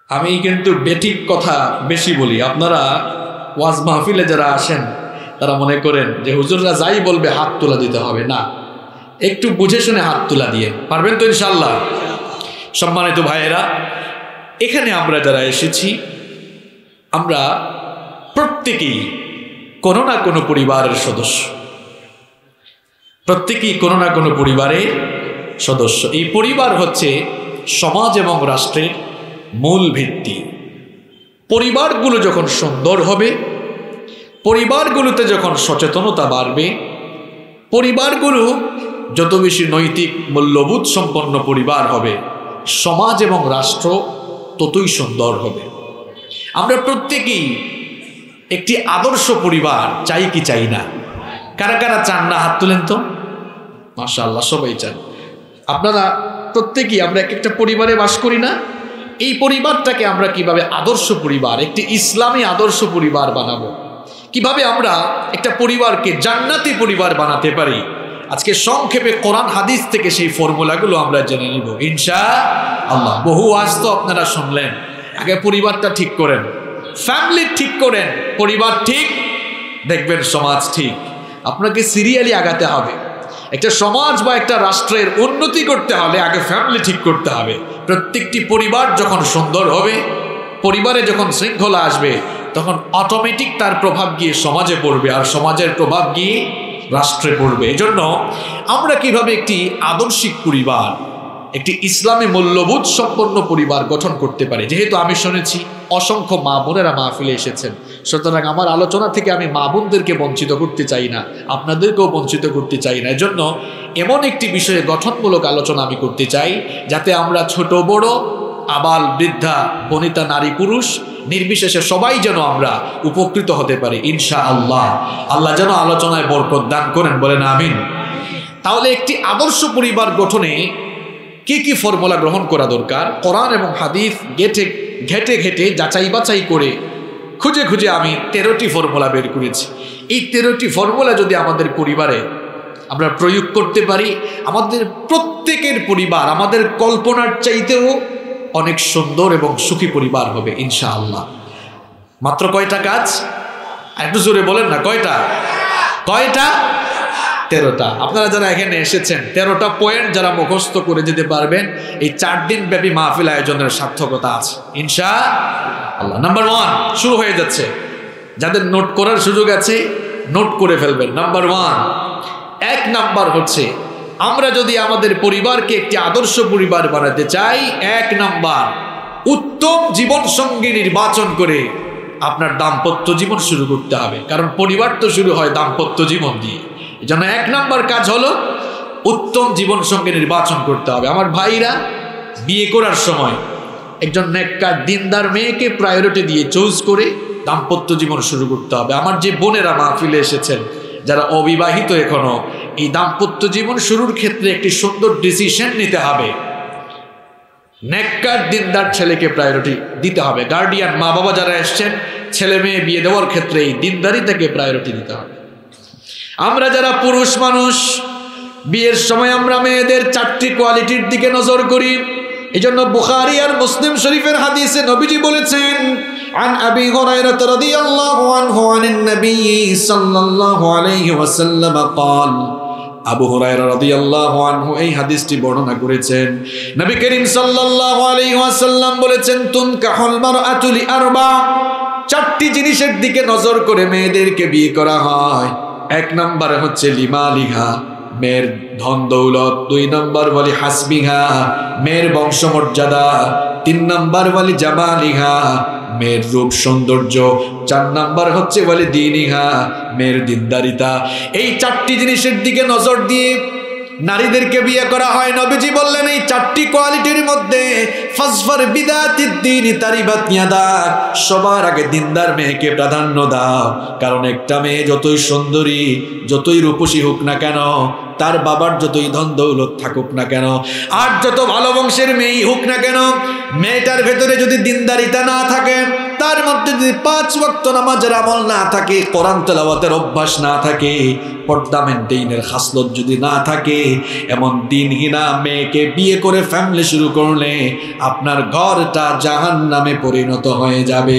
আমি কিন্তু বেঠিক কথা বেশি বলি। আপনারা ওয়াজ মাহফিলে যারা আসেন তারা মনে করেন যে হুজুররা যাই বলবে হাত তোলা দিতে হবে। না, একটু বুঝে শুনে হাত তোলা দিয়ে পারবেন তো ইনশাআল্লাহ। সম্মানিত ভাইয়েরা, এখানে আমরা যারা এসেছি আমরা প্রত্যেকেই কোনো না কোনো পরিবারের সদস্য, প্রত্যেকেই কোনো না কোনো পরিবারের সদস্য। এই পরিবার হচ্ছে সমাজ এবং রাষ্ট্রের মূল ভিত্তি। পরিবারগুলো যখন সুন্দর হবে, পরিবারগুলোতে যখন সচেতনতা বাড়বে, পরিবারগুলো যত বেশি নৈতিক মূল্যবোধ সম্পন্ন পরিবার হবে, সমাজ এবং রাষ্ট্র ততই সুন্দর হবে। আমরা প্রত্যেকেই একটি আদর্শ পরিবার চাই কি চাই না? কারা কারা চান না হাত তুলেন তো? মাশাআল্লাহ, সবাই চান। আপনারা প্রত্যেকেই, আমরা একটা পরিবারে বাস করি না? এই পরিবারটাকে আমরা কিভাবে আদর্শ পরিবার, একটি ইসলামী আদর্শ পরিবার বানাবো, কিভাবে আমরা একটা পরিবারকে জান্নাতি পরিবার বানাতে পারি, আজকে সংক্ষেপে কোরআন হাদিস থেকে সেই ফর্মুলাগুলো আমরা জেনে নিব ইনশাআল্লাহ। বহু আজ তো আপনারা শুনলেন, আগে পরিবারটা ঠিক করেন, ফ্যামিলি ঠিক করেন, পরিবার ঠিক, দেখবেন সমাজ ঠিক। আপনাকে সিরিয়ালি আগাতে হবে। একটা সমাজ বা একটা রাষ্ট্রের উন্নতি করতে হলে আগে ফ্যামিলি ঠিক করতে হবে। প্রত্যেকটি পরিবার যখন সুন্দর হবে, পরিবারে যখন শৃঙ্খলা আসবে, তখন অটোমেটিক তার প্রভাব গিয়ে সমাজে পড়বে, আর সমাজের প্রভাব গিয়ে রাষ্ট্রে পড়বে। এজন্য আমরা কিভাবে একটি আদর্শিক পরিবার, একটি ইসলামী মূল্যবোধ সম্পন্ন পরিবার গঠন করতে পারি। যেহেতু আমি শুনেছি অসংখ্য মা বোনেরা মাহফিলে এসেছেন, সুতরাং আমার আলোচনা থেকে আমি মা বোনদেরকে বঞ্চিত করতে চাই না, আপনাদেরকেও বঞ্চিত করতে চাই না। এজন্য এমন একটি বিষয়ে গঠনমূলক আলোচনা আমি করতে চাই, যাতে আমরা ছোট বড়, আবাল বৃদ্ধা, বনিতা, নারী পুরুষ নির্বিশেষে সবাই যেন আমরা উপকৃত হতে পারি ইনশাআল্লাহ। আল্লাহ যেন আলোচনায় বরকত দান করেন, বলেন আমিন। তাহলে একটি আদর্শ পরিবার গঠনে কি কি ফর্মুলা গ্রহণ করা দরকার, কোরআন এবং হাদিস ঘেটে ঘেটে যাচাই বাছাই করে খুঁজে খুঁজে আমি 13টি ফর্মুলা বের করেছি। এই 13টি ফর্মুলা যদি আমাদের পরিবারে আমরা প্রয়োগ করতে পারি, আমাদের প্রত্যেকের পরিবার আমাদের কল্পনার চাইতেও অনেক সুন্দর এবং সুখী পরিবার হবে ইনশাআল্লাহ। মাত্র কয়টা কাজ? একটু জোরে বলেন না, কয়টা? 13টা। আপনারা যারা এখানে এসেছেন 13টা পয়েন্ট যারা মুখস্থ করে যেতে পারবেন, এই 4 দিন ব্যাপী মাহফিল আয়োজনের সার্থকতা আছে ইনশাআল্লাহ। নাম্বার 1 শুরু হয়ে যাচ্ছে। যাদের নোট করার সুযোগ আছে নোট করে ফেলবেন। নাম্বার 1 নাম্বার হচ্ছে, আমরা যদি আমাদের পরিবারকে একটি আদর্শ পরিবার বানাতে চাই, 1 নাম্বার উত্তম জীবন সঙ্গী নির্বাচন করে আপনার দাম্পত্য জীবন শুরু করতে হবে। কারণ পরিবার তো শুরু হয় দাম্পত্য জীবন দিয়ে। এই জন্য 1 নাম্বার কাজ হলো উত্তম জীবন সঙ্গী নির্বাচন করতে হবে। আমার ভাইরা, বিয়ে করার সময় একজন নেককার দিনদার মেয়েকে প্রায়োরিটি দিয়ে চুজ করে দাম্পত্য জীবন শুরু করতে হবে। আমার যে বোনেরা মাহফিলে এসেছেন, যারা অবিবাহিত এখনো, এই দাম্পত্য জীবন শুরুর ক্ষেত্রে একটি সুন্দর ডিসিশন নিতে হবে। নেককার দিনদার ছেলেকে প্রায়োরিটি দিতে হবে। গার্ডিয়ান মা বাবা যারা এসছেন, ছেলে মেয়ে বিয়ে দেওয়ার ক্ষেত্রে এই দিনদারিতাকে প্রায়োরিটি দিতে হবে। আমরা যারা পুরুষ মানুষ, বিয়ের সময় আমরা মেয়েদের 4টি কোয়ালিটির দিকে নজর করি। এজন্য বুখারী আর মুসলিম শরীফের হাদিসে নবীজি বলেছেন, عن أبي هريرة رضي الله عنه عن النبي صلى الله عليه وسلم قال, আবু হুরায়রা রাদিয়াল্লাহু আনহু এই হাদিসটি বর্ণনা করেছেন। নবী করিম সাল্লাল্লাহু আলাইহি ওয়াসাল্লাম বলেছেন, তুনকাহুল মারআতু লিআরবা, 4টি জিনিসের দিকে নজর করে মেয়েদেরকে বিয়ে করা হয়। 1 নাম্বার হচ্ছে লিমালিহা, মেয়ের ধন দৌলত। 2 নাম্বার বলি হাসবিহা, মেয়ের বংশমর্যাদা। 3 নাম্বার বলি জামালিহা, মেয়ের রূপ সৌন্দর্য। 4 নাম্বার হচ্ছে বলে দীনিহা, মেয়ের দিনদারিতা। এই 4টি জিনিসের দিকে নজর দিয়ে নারীদেরকে বিয়ে করা হয়। নবীজি বললেন, এই 4টি কোয়ালিটির মধ্যে ফাজফার বিদাতিদ দীনি তারিবাত ইয়াদাক, সবার আগে দিনদার মেয়েকে প্রাধান্য দাও। কারণ একটা মেয়ে যতই সুন্দরী, যতই রূপসী হোক না কেন, তার বাবার যতই ধন দৌলত থাকুক না কেন, আর যত ভালো বংশের মেয়েই হোক না কেন, মেয়েটার ভেতরে যদি দিনদারিতা না থাকে, তার মধ্যে যদি 5 ওয়াক্ত নামাজের আমল না থাকে, কোরআন তেলাওয়াতের অভ্যাস না থাকে, পর্দা মেইনটেইনের খাসলত যদি না থাকে, এমন দিনহীনা মেয়েকে বিয়ে করে ফ্যামিলি শুরু করলে আপনার ঘরটা জাহান্নামে পরিণত হয়ে যাবে।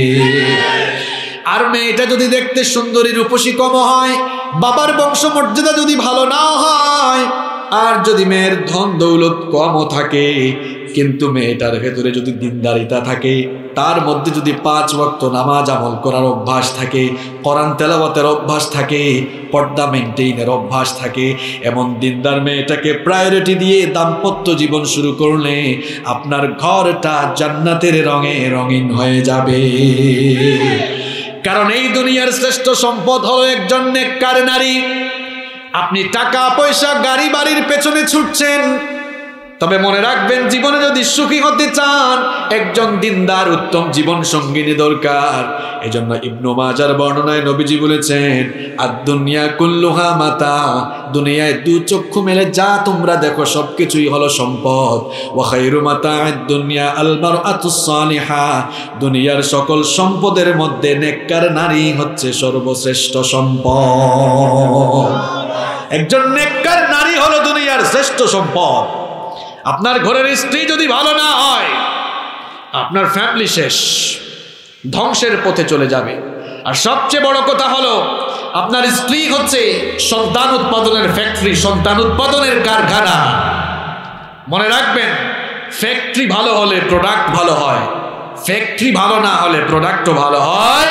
আর মেয়েটা যদি দেখতে সুন্দরী রূপসী কম হয়, বাবার বংশমর্যাদা যদি ভালো না হয়, আর যদি মেয়ের ধন দৌলত কমও থাকে, কিন্তু মেয়েটার ভেতরে যদি দিনদারিতা থাকে, তার মধ্যে যদি 5 ওয়াক্ত নামাজ আমল করার অভ্যাস থাকে, কোরআন তেলাওয়াতের অভ্যাস থাকে, পর্দা মেইনটেইনের অভ্যাস থাকে, এমন দিনদার মেয়েটাকে প্রায়োরিটি দিয়ে দাম্পত্য জীবন শুরু করলে আপনার ঘরটা জান্নাতের রঙে রঙিন হয়ে যাবে। কারণ এই দুনিয়ার শ্রেষ্ঠ সম্পদ হলো একজন নেককার নারী। আপনি টাকা পয়সা গাড়ি বাড়ির পেছনে ছুটছেন, তবে মনে রাখবেন জীবনে যদি সুখী হতে চান একজন দিনদার উত্তম জীবন সঙ্গিনী দরকার। এজন্য ইবনু মাজার বর্ণনায় নবীজি বলেছেন, আদ-দুনিয়া কুল্লুহা মাতা, দুনিয়ায় দু চক্ষু মেলে যা তোমরা দেখো সবকিছুই হলো সম্পদ। ওয়া খায়রু মাতা'আদ-দুনিয়া আল-মারআতুস সালিহা, দুনিয়ার সকল সম্পদের মধ্যে নেককার নারী হচ্ছে সর্বশ্রেষ্ঠ সম্পদ। একজন নেককার নারী হলো দুনিয়ার শ্রেষ্ঠ সম্পদ। আপনার ঘরের স্ত্রী যদি ভালো না হয়, আপনার ফ্যামিলি শেষ, ধ্বংসের পথে চলে যাবে। আর সবচেয়ে বড় কথা হলো, আপনার স্ত্রী হচ্ছে সন্তান উৎপাদনের ফ্যাক্টরি, সন্তান উৎপাদনের কারখানা। মনে রাখবেন, ফ্যাক্টরি ভালো হলে প্রোডাক্ট ভালো হয়, ফ্যাক্টরি ভালো না হলে প্রোডাক্টও ভালো হয়।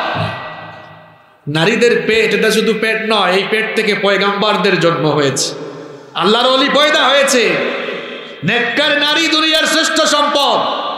নারীদের পেট, এটা শুধু পেট নয়, এই পেট থেকে পয়গাম্বারদের জন্ম হয়েছে, আল্লাহর ওলি পয়দা হয়েছে। নেককার নারী দুনিয়ার শ্রেষ্ঠ সম্পদ।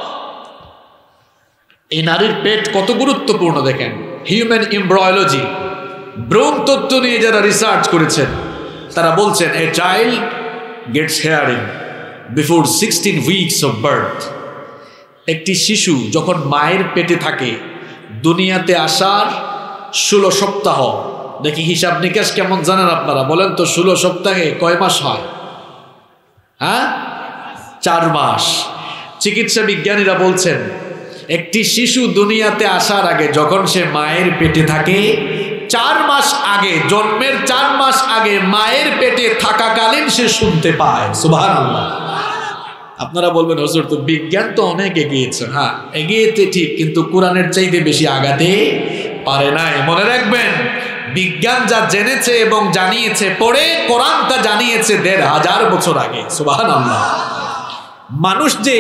এই নারীর পেট কত গুরুত্বপূর্ণ দেখেন। হিউম্যান এমব্রায়োলজি, ভ্রূণ তত্ত্ব নিয়ে যারা রিসার্চ করেছেন তারা বলছেন, a child gets hearing before 16 weeks of birth. একটি শিশু যখন মায়ের পেটে থাকে, দুনিয়াতে আসার 16 সপ্তাহ, দেখি হিসাব নিকাশ কেমন জানেন আপনারা, বলেন তো 16 সপ্তাহে কয় মাস হয়? হ্যাঁ, 4 মাস। চিকিৎসা বিজ্ঞানীরা বলছেন, একটি শিশু দুনিয়াতে আসার আগে যখন সে মায়ের পেটে থাকে, 4 মাস আগে, জন্মের 4 মাস আগে মায়ের পেটে থাকাকালীন সে শুনতে পায়। সুবহানাল্লাহ। আপনারা বলবেন, হুজুর তো বিজ্ঞান তো অনেক এগিয়েছে। হ্যাঁ, এগিয়েছে ঠিক, কিন্তু কোরআনের চাইতে বেশি আগাতে পারে নাই। মনে রাখবেন, বিজ্ঞান যা জেনেছে এবং জানিয়েছে পড়ে, কোরআন তা জানিয়েছে 1500 বছর আগে। সুবহানাল্লাহ। মানুষ যে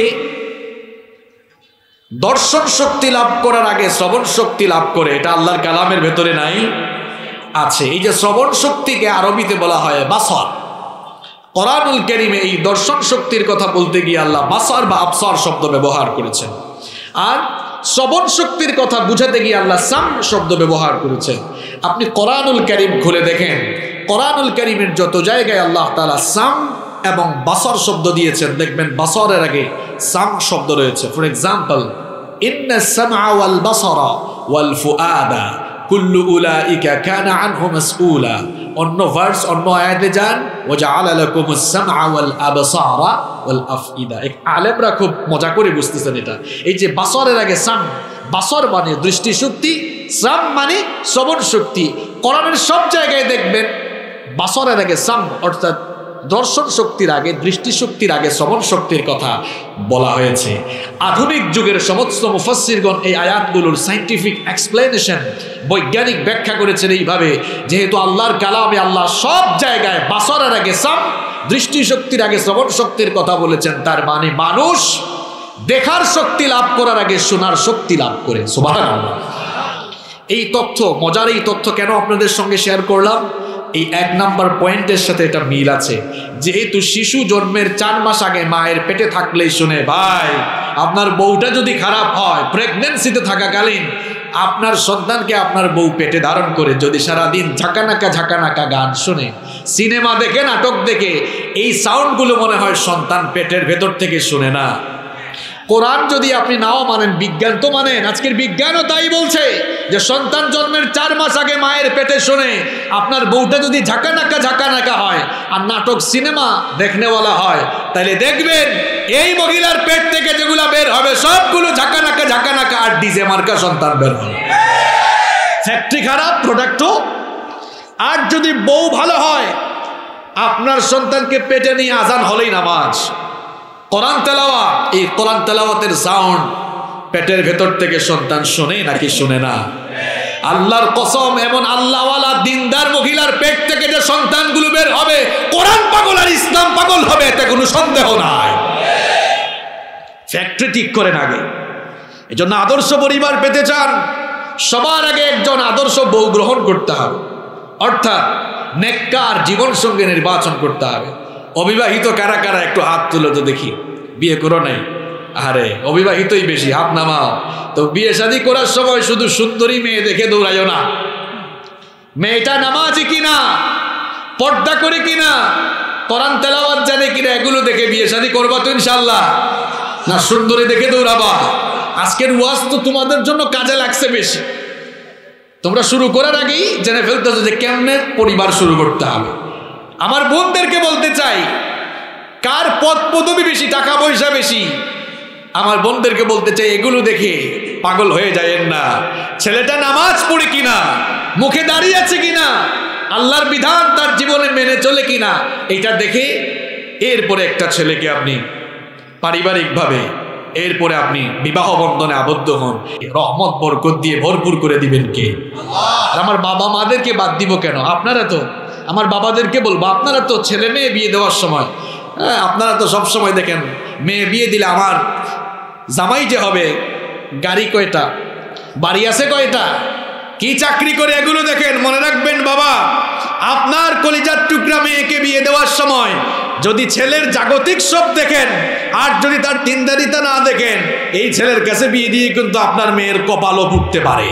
দর্শন শক্তি লাভ করার আগে শ্রবণ শক্তি লাভ করে, এটা আল্লাহর কালামের ভেতরে নাই, আছে। এই যে শ্রবণ শক্তিকে আরবিতে বলা হয় বাসর। কোরআনুল কারীমে এই দর্শন শক্তির কথা বলতে গিয়ে আল্লাহ বাসর বা আবসার শব্দ ব্যবহার করেছেন, আর শ্রবণ শক্তির কথা বুঝাতে গিয়ে আল্লাহ সাম শব্দ ব্যবহার করেছেন। আপনি কোরআনুল কারীম খুলে দেখেন, কোরআনুল কারীমের যত জায়গায় আল্লাহ তাআলা সাম এবং বাসর শব্দ দিয়েছেন, দেখবেন বাসরের আগে সাম শব্দ রয়েছে। ফর এক্সাম্পল, ইন্নাস সামআ ওয়াল বাসরা ওয়াল ফুআদা কুল্লু উলাইকা কানা আনহু মাসউলা। অন্য ভার্স, অন্য আয়াতে যান, ওয়াজআলা লাকুমুস সামআ ওয়াল আবসারা ওয়াল আফইদা। এক আলেমরা খুব মজা করে বুঝতেছেন এটা। এই যে বাসরের আগে সাম, বাসর মানে দৃষ্টি শক্তি, সাম মানে শ্রবণ শক্তি। কোরআনের সব জায়গায় দেখবেন বাসরের আগে সাম, অর্থাৎ দর্শন শক্তির আগে, দৃষ্টি শক্তির আগে শ্রবণ শক্তির কথা বলা হয়েছে। আধুনিক যুগের সমস্ত মুফাসসিরগণ এই আয়াতগুলোর সায়েন্টিফিক এক্সপ্লেনেশন, বৈজ্ঞানিক ব্যাখ্যা করেছেন এইভাবে, যেহেতু আল্লাহর কালামে আল্লাহ সব জায়গায় বাসরের আগে সাম, দৃষ্টি শক্তির আগে শ্রবণ শক্তির কথা বলেছেন, তার মানে মানুষ দেখার শক্তি লাভ করার আগে শোনার শক্তি লাভ করে। সুবহানাল্লাহ। এই তথ্য, মজার এই তথ্য কেন আপনাদের সঙ্গে শেয়ার করলাম? এই 1 নাম্বার পয়েন্টের সাথে এটা মিল আছে। যেহেতু শিশু জন্মের 4 মাস আগে মায়ের পেটে থাকলেই শুনে। ভাই, আপনার বউটা যদি খারাপ হয়, প্রেগন্যান্সিতে থাকাকালীন আপনার সন্তানকে আপনার বউ পেটে ধারণ করে যদি সারাদিন ঝাঁকানাকা ঝাঁকানাকা গান শুনে, সিনেমা দেখে, নাটক দেখে, এই সাউন্ডগুলো মনে হয় সন্তান পেটের ভেতর থেকে শুনে না। কোরআন যদি আপনি নাও মানেন, বিজ্ঞান তো মানেন। আজকের বিজ্ঞানও তাই বলছে যে সন্তান জন্মের 4 মাস আগে মায়ের পেটে শোনে। আপনার বউটা যদি ঝাঁকানাকা ঝাঁকানাকা হয় আর নাটক সিনেমা দেখনেওয়ালা হয়, তাহলে দেখবেন এই মহিলার পেট থেকে যেগুলা বের হবে সবগুলো ঝাঁকানাকা ঝাঁকানাকা আর ডিজে মার্কা সন্তান বের হবে। ফ্যাক্টরি খারাপ, প্রোডাক্টও। আর যদি বউ ভালো হয়, আপনার সন্তানকে পেটে নিয়ে আজান হলেই নামাজ, কোরআন তেলাওয়াত, এই কোরআন তেলাওয়াতের সাউন্ড পেটের ভেতর থেকে সন্তান শুনে নাকি শুনে না? আল্লাহর কসম, এমন আল্লাহওয়ালা দিনদার মহিলার পেট থেকে যে সন্তানগুলো বের হবে, কোরআন পাগল আর ইসলাম পাগল হবে, এতে কোনো সন্দেহ নাই। ফ্যাক্টরি ঠিক করেন আগে। এই জন্য আদর্শ পরিবার পেতে চান, সবার আগে একজন আদর্শ বউ গ্রহণ করতে হবে, অর্থাৎ নেককার জীবন সঙ্গে নির্বাচন করতে হবে। অবিবাহিত কারা কারা একটু হাত তুলে তো দেখি, বিয়ে করো নাই? আরে অবিবাহিতই বেশি, হাত নামাও। তো বিয়ে শাদী করার সময় শুধু সুন্দরী মেয়ে দেখে দৌড়াইও না। মেয়েটা নামাজি কিনা, পর্দা করে কিনা, কোরআন তেলাওয়াত জানে কিনা, এগুলো দেখে বিয়ে শাদী করবা তো ইনশাআল্লাহ? না সুন্দরী দেখে দৌড়াবা? আজকের ওয়াজ তো তোমাদের জন্য কাজে লাগছে বেশি। তোমরা শুরু করার আগেই জেনে ফেলতেছো যে কেমনে পরিবার শুরু করতে হবে। আমার বোনদেরকে বলতে চাই, কার পদ পদবি বেশি, টাকা পয়সা বেশি, আমার বোনদেরকে বলতে চাই এগুলো দেখে পাগল হয়ে যায়েন না। ছেলেটা নামাজ পড়ে কিনা, মুখে দাঁড়িয়ে আছে কিনা, আল্লাহর বিধান তার জীবনে মেনে চলে কিনা, এটা দেখে এরপরে একটা ছেলেকে আপনি পারিবারিকভাবে এরপরে আপনি বিবাহ বন্ধনে আবদ্ধ হন। রহমত বরকত দিয়ে ভরপুর করে দিবেন কে? আর আমার বাবা মাদেরকে বাদ দিব কেন? আপনারা তো, আমার বাবাদেরকে বলবো, আপনারা তো ছেলে মেয়ে বিয়ে দেওয়ার সময়, আপনারা তো সব সময় দেখেন মেয়ে বিয়ে দিলে আমার জামাই যে হবে, গাড়ি কয়টা, বাড়ি আছে কয়টা, কি চাকরি করে, এগুলো দেখেন। মনে রাখবেন বাবা, আপনার কলিজার টুকরা মেয়েকে বিয়ে দেওয়ার সময় যদি ছেলের জাগতিক সব দেখেন আর যদি তার দিনদারিতা না দেখেন, এই ছেলের কাছে বিয়ে দিয়ে কিন্তু আপনার মেয়ের কপালও পুড়তে পারে।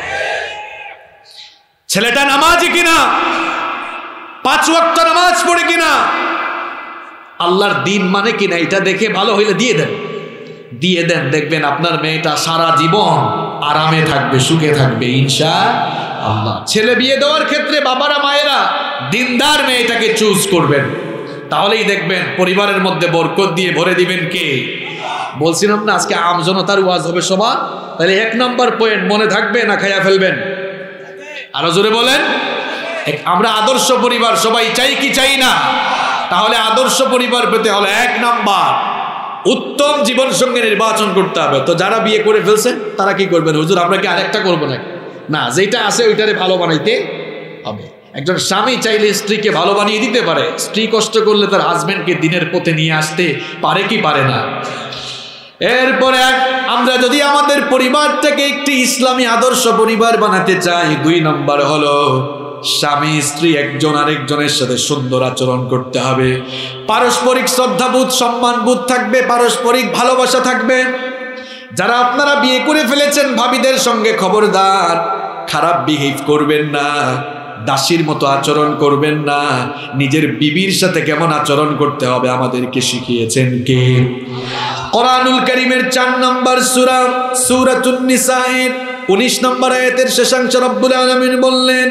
ছেলেটা নামাজি কিনা, 5 ওয়াক্ত নামাজ পড়ে কিনা, আল্লাহর দিন মানে কিনা, এটা দেখে ভালো হইলে দিয়ে দেন, দিয়ে দেন। দেখবেন আপনার মেয়েটা সারা জীবন আরামে থাকবে, সুখে থাকবে ইনশাআল্লাহ। ছেলে বিয়ে দেওয়ার ক্ষেত্রে বাবারা মায়েরা দিনদার মেয়েটাকে চুজ করবেন, তাহলেই দেখবেন পরিবারের মধ্যে বরকত দিয়ে ভরে দিবেন কে? বলছিলাম না আজকে আমজনতার ওয়াজ হবে সবার। তাহলে 1 নম্বর পয়েন্ট মনে থাকবে না খাইয়া ফেলবেন? আরো জোরে বলেন। আমরা আদর্শ পরিবার সবাই চাই কি চাই না? তাহলে আদর্শ পরিবার পেতে হলে 1 নাম্বার উত্তম জীবন সঙ্গে নির্বাচন করতে হবে। তো যারা বিয়ে করে ফেলছেন তারা কি করবেন? হুজুর আমরা কি আরেকটা করবো নাকি? না, যেটা আছে ওইটারে ভালো বানাইতে হবে। একজন স্বামী চাইলে স্ত্রীকে ভালো বানিয়ে দিতে পারে, স্ত্রী কষ্ট করলে তার হাজবেন্ডকে দিনের পথে নিয়ে আসতে পারে কি পারে না? এরপরে আমরা যদি আমাদের পরিবারটাকে একটি ইসলামী আদর্শ পরিবার বানাতে চাই, 2 নম্বর হলো স্বামী স্ত্রী একজন আরেকজনের সাথে সুন্দর আচরণ করতে হবে। পারস্পরিক শ্রদ্ধাবোধ, সম্মানবোধ থাকবে, পারস্পরিক ভালোবাসা থাকবে। যারা আপনারা বিয়ে করে ফেলেছেন ভাবিদের সঙ্গে খবরদার খারাপ বিহেভ করবেন না, দাসীর মতো আচরণ করবেন না। নিজের বিবির সাথে কেমন আচরণ করতে হবে আমাদেরকে শিখিয়েছেন কে? কোরআনুল কারীমের 4 নম্বর সূরা সূরাতুন নিসায়ের 19 নম্বর আয়াতের শেষাংশে রব্বুল আলামিন বললেন,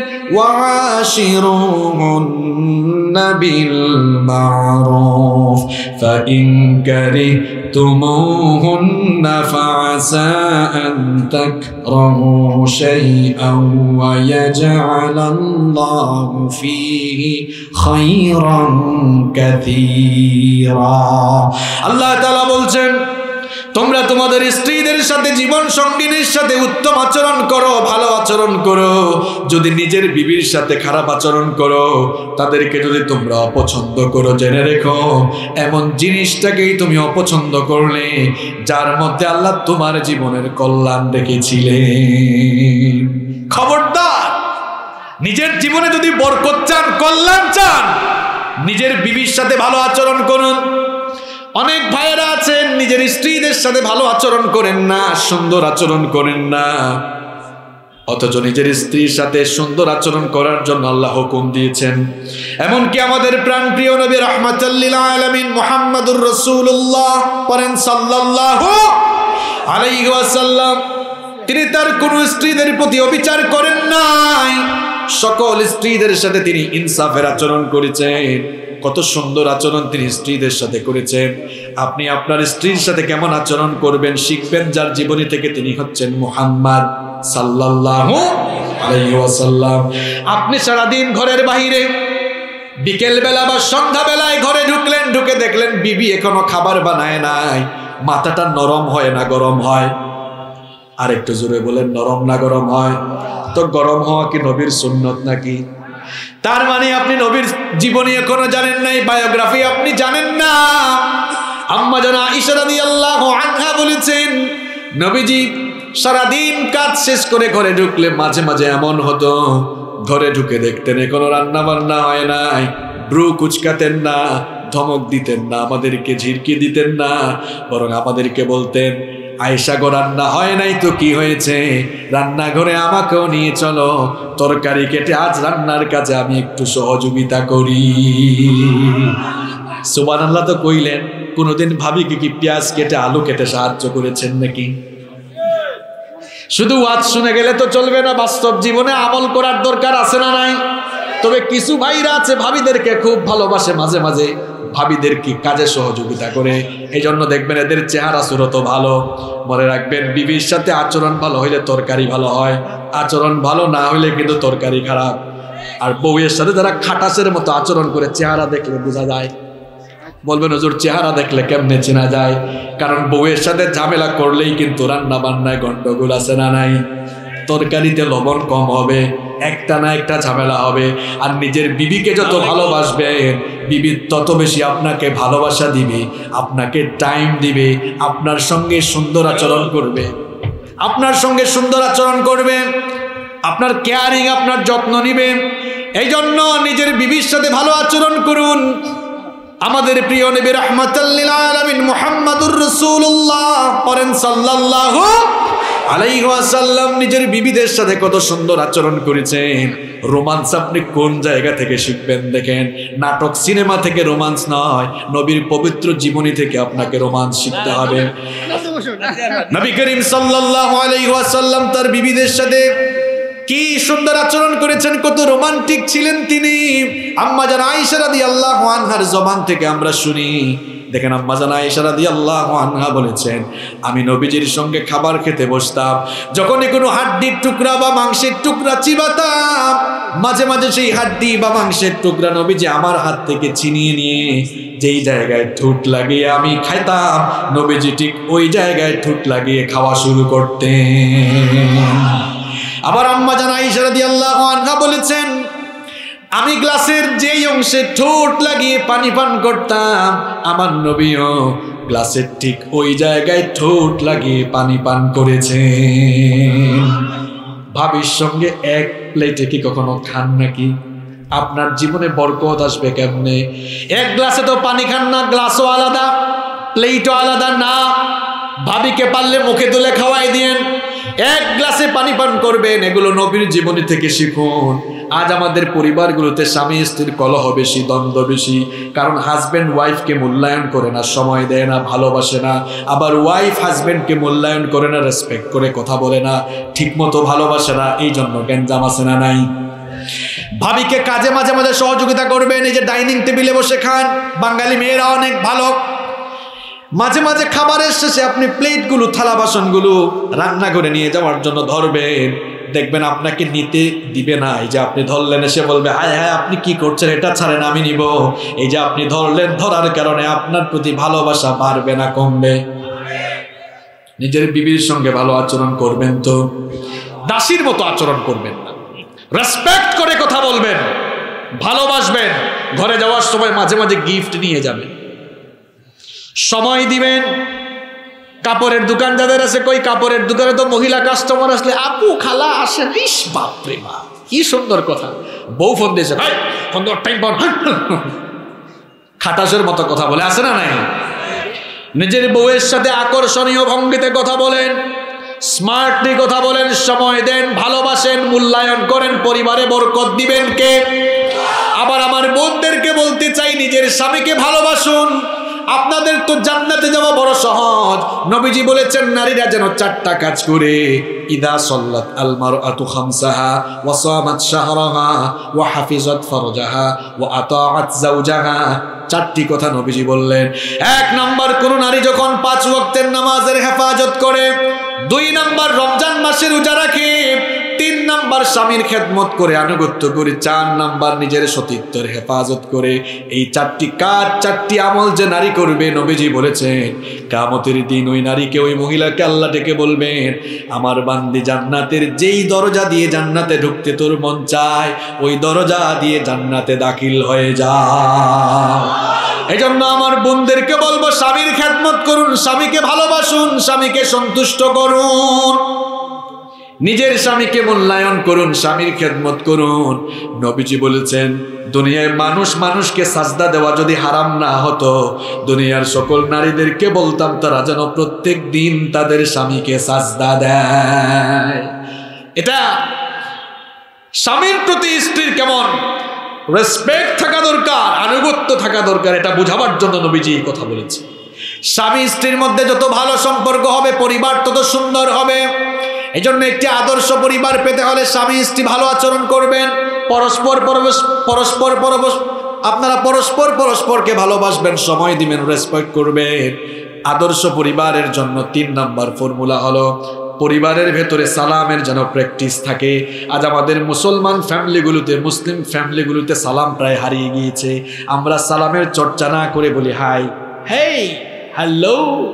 ওয়াশিরুহুন্না বিল মা'রুফ ফাইন কারিহতুমুহুন্না ফাআসা আন তাকরাহু শাইআন ওয়া ইয়াজআলাল্লাহু ফীহি খায়রান কাসীরা। আল্লাহ তাআলা বলছেন, তোমরা তোমাদের স্ত্রীদের সাথে, জীবন সঙ্গিনীর সাথে উত্তম আচরণ করো, ভালো আচরণ করো। যদি নিজের বিবির সাথে খারাপ আচরণ করো, তাদেরকে যদি তোমরা অপছন্দ করো, জেনে রেখো এমন জিনিসটাকেই তুমি অপছন্দ করলে যার মধ্যে আল্লাহ তোমার জীবনের কল্যাণ রেখেছিলেন। খবরদার, নিজের জীবনে যদি বরকত চান, কল্যাণ চান, নিজের বিবির সাথে ভালো আচরণ করুন। অনেক ভাইয়েরা আছেন নিজের স্ত্রীদের সাথে ভালো আচরণ করেন না, সুন্দর আচরণ করেন না, অথচ নিজের স্ত্রীর সাথে সুন্দর আচরণ করার জন্য আল্লাহ হুকুম দিয়েছেন। এমনকি আমাদের প্রাণপ্রিয় নবী রাহমাতুল লিল আলামিন মুহাম্মদুর রাসূলুল্লাহ পড়েন সাল্লাল্লাহু আলাইহি ওয়াসাল্লাম, তিনি তার কোন স্ত্রীদের প্রতি অবিচার করেন নাই, সকল স্ত্রীদের সাথে তিনি ইনসাফের আচরণ করেছেন। কত সুন্দর আচরণ তিনি স্ত্রীদের সাথে করেছেন। আপনি আপনার স্ত্রীর সাথে কেমন আচরণ করবেন শিখবেন, যার জীবনী থেকে তিনি হচ্ছেন মুহাম্মদ সাল্লাল্লাহু আলাইহি ওয়াসাল্লাম। আপনি সারাদিন ঘরের বাইরে, বিকেল বেলা বা সন্ধ্যা বেলায় ঘরে ঢুকলেন, ঢুকে দেখলেন বিবি এখনো খাবার বানায় নাই, মাথাটা নরম হয় না গরম হয়? আর একটু জোরে বলেন, নরম না গরম হয়? তো গরম হওয়া কি নবীর সুন্নত নাকি? তার মানে আপনি নবীর জীবনী এখনো জানেন নাই, বায়োগ্রাফি আপনি জানেন না। আম্মা জান আয়েশা রাদিয়াল্লাহু আনহা বলেছেন, নবীজি সারাদিন কাজ শেষ করে ঘরে ঢুকলে মাঝে মাঝে এমন হতো, ঘরে ঢুকে দেখতেন এখনো রান্না বান্না হয় নাই, ব্রু কুচকাতেন না, ধমক দিতেন না, আমাদেরকে ঝিরকি দিতেন না, বরং আমাদেরকে বলতেন, আয়েশা গো রান্না হয় নাই তো কি হয়েছে, রান্নাঘরে আমাকেও নিয়ে চলো, তরকারি কেটে আজ রান্নার কাজে আমি একটু সহযোগিতা করি। সুবহানাল্লাহ তো কইলেন, কোনোদিন ভাবিকে কি পেঁয়াজ কেটে আলু কেটে সাহায্য করেছেন নাকি? শুধু ওয়াজ শুনে গেলে তো চলবে না, বাস্তব জীবনে আমল করার দরকার আছে না নাই? তবে কিছু ভাইরা আছে ভাবিদেরকে খুব ভালোবাসে, মাঝে মাঝে ভাবিদেরকে কাজে সহযোগিতা করে, এই জন্য দেখবেন এদের চেহারা সুরত ভালো। মনে রাখবেন, বিবির সাথে আচরণ ভালো হইলে তরকারি ভালো হয়, আচরণ ভালো না হইলে কিন্তু তরকারি খারাপ। আর বউয়ের সাথে যারা খাটাসের মতো আচরণ করে, চেহারা দেখলে বোঝা যায়। বলবেন হুজুর চেহারা দেখলে কেমনে চেনা যায়? কারণ বউয়ের সাথে ঝামেলা করলেই কিন্তু রান্না বান্নায় গন্ডগোল আছে না নাই? তরকারিতে লবণ কম হবে, একটা না একটা ঝামেলা হবে। আর নিজের বিবিকে যত ভালোবাসবেন, বিবি তত বেশি আপনাকে ভালোবাসা দিবে, আপনাকে টাইম দিবে, আপনার সঙ্গে সুন্দর আচরণ করবে, আপনার সঙ্গে সুন্দর আচরণ করবে, আপনার কেয়ারিং, আপনার যত্ন নিবে। এই জন্য নিজের বিবির সাথে ভালো আচরণ করুন। আমাদের প্রিয় নবী রাহমাতাল লিল আলামিন মুহাম্মাদুর রাসূলুল্লাহ পড়েন সাল্লাল্লাহু আলাইহি ওয়াসাল্লাম নিজের বিবিদের সাথে কত সুন্দর আচরণ করেছেন। রোমান্স আপনি কোন জায়গা থেকে শিখবেন দেখেন? নাটক সিনেমা থেকে রোমান্স নয়, নবীর পবিত্র জীবনী থেকে আপনাকে রোমান্স শিখতে হবে। নবী করিম সাল্লাল্লাহু আলাইহি ওয়াসাল্লাম তার বিবিদের সাথে কি সুন্দর আচরণ করেছেন, কত রোমান্টিক ছিলেন তিনি। আম্মা জান আয়েশা রাদিয়াল্লাহু আনহার জবান থেকে আমরা শুনি, দেখেন আম্মা জান আয়েশা রাদিয়াল্লাহু আনহা বলেছেন, আমি নবীজির সঙ্গে খাবার খেতে বসতাম, যখনই কোনো হাড্ডির টুকরা বা মাংসের টুকরা চিবাতাম, মাঝে মাঝে সেই হাড্ডি বা মাংসের টুকরা নবীজি আমার হাত থেকে ছিনিয়ে নিয়ে যেই জায়গায় ঠোঁট লাগিয়ে আমি খাইতাম, নবীজি ঠিক ওই জায়গায় ঠোঁট লাগিয়ে খাওয়া শুরু করতেন। আবার আম্মা জান আয়েশা রাদিয়াল্লাহু আনহা বলেছেন, আমি গ্লাসের যেই অংশে ঠোঁট লাগিয়ে পানি পান করতাম, আমার নবীও গ্লাসের ঠিক ওই জায়গায় ঠোঁট লাগিয়ে পানি পান করেছেন। ভাবির সঙ্গে এক প্লেটে কি কখনো খান নাকি? আপনার জীবনে বরকত আসবে কেমনে? এক গ্লাসে তো পানি খান না, গ্লাসও আলাদা, প্লেটও আলাদা না। ভাবিকে পারলে মুখে তুলে খাওয়াই দিয়েন, এক গ্লাসে পানি পান করবেন। এগুলো নবীর জীবনী থেকে শিখুন। আজ আমাদের পরিবারগুলোতে স্বামী স্ত্রীর কলহ বেশি, দ্বন্দ্ব বেশি, কারণ হাজব্যান্ড ওয়াইফকে মূল্যায়ন করে না, সময় দেয় না, ভালোবাসে না। আবার ওয়াইফ হাজব্যান্ডকে মূল্যায়ন করে না, রেসপেক্ট করে কথা বলে না, ঠিক মতো ভালোবাসে না, এই জন্য গ্যাঞ্জাম আছে না নাই? ভাবিকে কাজে মাঝে মাঝে সহযোগিতা করবেন। এই যে ডাইনিং টেবিলে বসে খান, বাঙালি মেয়েরা অনেক ভালো, মাঝে মাঝে খাবারের শেষে আপনি প্লেটগুলো, থালা বাসনগুলো রান্না করে নিয়ে যাওয়ার জন্য ধরবেন, দেখবেন আপনাকে নিতে দিবে না। এই যে আপনি ধরলেন, এসে বলবে, হায় হায় আপনি কি করছেন, এটা ছাড়েন আমি নিব। এই যে আপনি ধরলেন, ধরার কারণে আপনার প্রতি ভালোবাসা বাড়বে না কমবে? নিজের বিবির সঙ্গে ভালো আচরণ করবেন তো, দাসীর মতো আচরণ করবেন না, রেসপেক্ট করে কথা বলবেন, ভালোবাসবেন। ঘরে যাওয়ার সময় মাঝে মাঝে গিফট নিয়ে যাবেন, সময় দিবেন। কাপড়ের দোকান যাদের আছে, কই কাপড়ের দোকানে তো মহিলা কাস্টমার আসলে আপু খালা আসেন, ইস বাপরে বাপ কি সুন্দর কথা। বউ ফোন দিয়েছে, খাটাসের মতো কথা বলে, আছে না নাই? নিজের বউয়ের সাথে আকর্ষণীয় ভঙ্গিতে কথা বলেন, স্মার্টলি কথা বলেন, সময় দেন, ভালোবাসেন, মূল্যায়ন করেন, পরিবারে বরকত দিবেন কে? আবার আমার বোনদেরকে বলতে চাই, নিজের স্বামীকে ভালোবাসুন। আপনাদের তো জান্নাতে যাওয়া বড় সহজ। নবীজি বলেছেন নারীরা যেন 4টা কাজ করে, ইদা সাল্লাত আল মারআতু খামসাহা ওয়া সামাত শাহরাহা ওয়া হাফিজাত ফারজাহা ওয়া আতাআত যাওজাহা। 4টি কথা নবীজি বললেন। 1 নাম্বার, কোন নারী যখন 5 ওয়াক্তের নামাজের হেফাজত করে, 2 নাম্বার রমজান মাসে রোজা রাখে, 3 নাম্বার স্বামীর খেদমত করে, আনুগত্য করে, 4 নাম্বার নিজের সতীত্বের হেফাজত করে। এই 4টি কাজ, 4টি আমল যে নারী করবে, নবীজি বলেছেন কিয়ামতের দিন ওই নারীকে, ওই মহিলাকে আল্লাহ ডেকে বলবেন, আমার বান্দি জান্নাতের যেই দরজা দিয়ে জান্নাতে ঢুকতে তোর মন চায়, ওই দরজা দিয়ে জান্নাতে দাখিল হয়ে যা। এই জন্য আমার বোনদেরকে বলবো, স্বামীর খেদমত করুন, স্বামীকে ভালোবাসুন, স্বামীকে সন্তুষ্ট করুন, নিজের স্বামীকে মূল্যায়ন করুন, স্বামীর খেদমত করুন। নবীজি বলেছেন দুনিয়ায় মানুষকে সাজদা দেওয়া যদি হারাম না হতো, দুনিয়ার সকল নারীদেরকে বলতাম তারা যেন প্রত্যেক দিন তাদের স্বামীকে সাজদা দেয়। এটা স্বামীর প্রতি স্ত্রীর কেমন রেসপেক্ট থাকা দরকার, আনুগত্য থাকা দরকার, এটা বোঝাবার জন্য নবীজি এই কথা বলেছে। স্বামী স্ত্রীর মধ্যে যত ভালো সম্পর্ক হবে, পরিবার তত সুন্দর হবে। এই জন্য একটি আদর্শ পরিবার পেতে হলে স্বামী স্ত্রী ভালো আচরণ করবেন, আপনারা পরস্পরকে ভালোবাসবেন, সময় দিবেন, রেসপেক্ট করবেন। আদর্শ পরিবারের জন্য 3 নাম্বার ফর্মুলা হলো পরিবারের ভেতরে সালামের যেন প্র্যাকটিস থাকে। আজ আমাদের মুসলমান ফ্যামিলিগুলোতে, মুসলিম ফ্যামিলিগুলোতে সালাম প্রায় হারিয়ে গিয়েছে। আমরা সালামের চর্চা না করে বলি হাই, হেই, হ্যালো,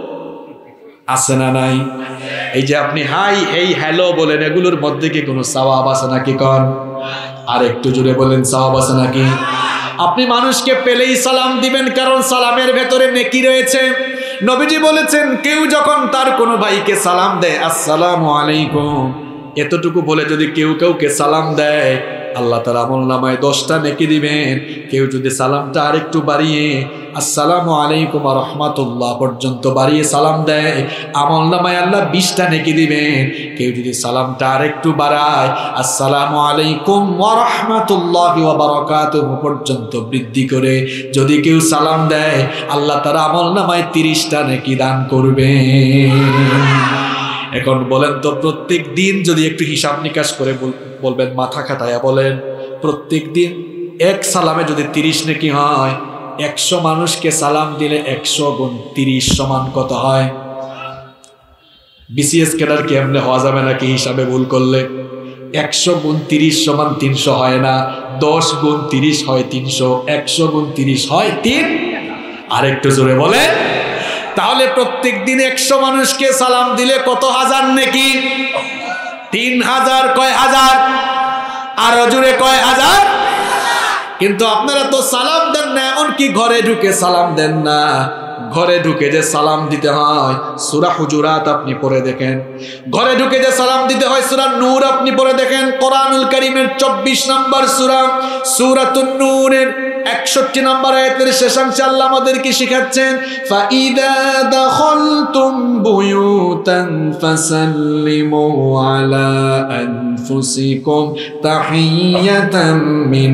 আছে না নাই? এই যে আপনি হাই, এই, হ্যালো বলেন, এগুলোর মধ্যে কি কোনো সওয়াব আছে নাকি? কন আর একটু জোরে বলেন, সওয়াব আছে নাকি? আপনি মানুষকে পেলেই সালাম দিবেন, কারণ সালামের ভেতরে নেকি রয়েছে। নবীজি বলেছেন কেউ যখন তার কোনো ভাইকে সালাম দেয়, আসসালামু আলাইকুম, এতটুকু বলে যদি কেউ কাউকে সালাম দেয়, আল্লাহ তাআলা আমলনামায় 10টা নেকি দিবেন। কেউ যদি সালামটা আরেকটু বাড়িয়ে আসসালামু আলাইকুম ওয়া রাহমাতুল্লাহ পর্যন্ত বাড়িয়ে সালাম দেয়, আমলনামায় আল্লাহ 20টা নেকি দিবেন। কেউ যদি সালামটা আরেকটু বাড়ায়, আসসালামু আলাইকুম ওয়া রাহমাতুল্লাহি ওয়া বারাকাতুহু পর্যন্ত বৃদ্ধি করে যদি কেউ সালাম দেয়, আল্লাহ তাআলা আমলনামায় 30টা নেকি দান করবেন। এখন বলেন তো, প্রত্যেক দিন যদি একটু হিসাব নিকাশ করে বলবেন, মাথা খাটায়া বলেন, প্রত্যেক দিন এক সালামে যদি 30 নেকি হয়, 100 মানুষকে সালাম দিলে 100 গুণ 30 সমান কত হয়? বিসিএস ক্যাডার কি এমনি হওয়া যাবে নাকি হিসাবে ভুল করলে? 100 গুণ 30 সমান 300 হয় না, 10 গুণ 30 হয় 300, 100 গুণ 30 হয় 3। আরেকটু জোরে বলে। তাহলে প্রত্যেক দিন 100 মানুষকে সালাম দিলে কত হাজার নেকি? 3000। কয় হাজার? আরো জোরে কয় হাজার? কিন্তু আপনারা তো সালাম দেন না, এমনকি ঘরে ঢুকে সালাম দেন না। ঘরে ঢুকে যে সালাম দিতে হয়, সূরা হুজুরাত আপনি পড়ে দেখেন। ঘরে ঢুকে যে সালাম দিতে হয়, সূরা নূর আপনি পড়ে দেখেন। কোরআনুল কারীমের 24 নম্বর সূরা, সূরাতুন নূরের 61 নম্বর আয়াতের শেষাংশে আল্লাহ আমাদেরকে শিখাচ্ছেন, ফাইদা দাখালতুম বুয়ুতান ফাসাল্লিমু আলা আনফুসিকুম তাহিয়াতাম মিন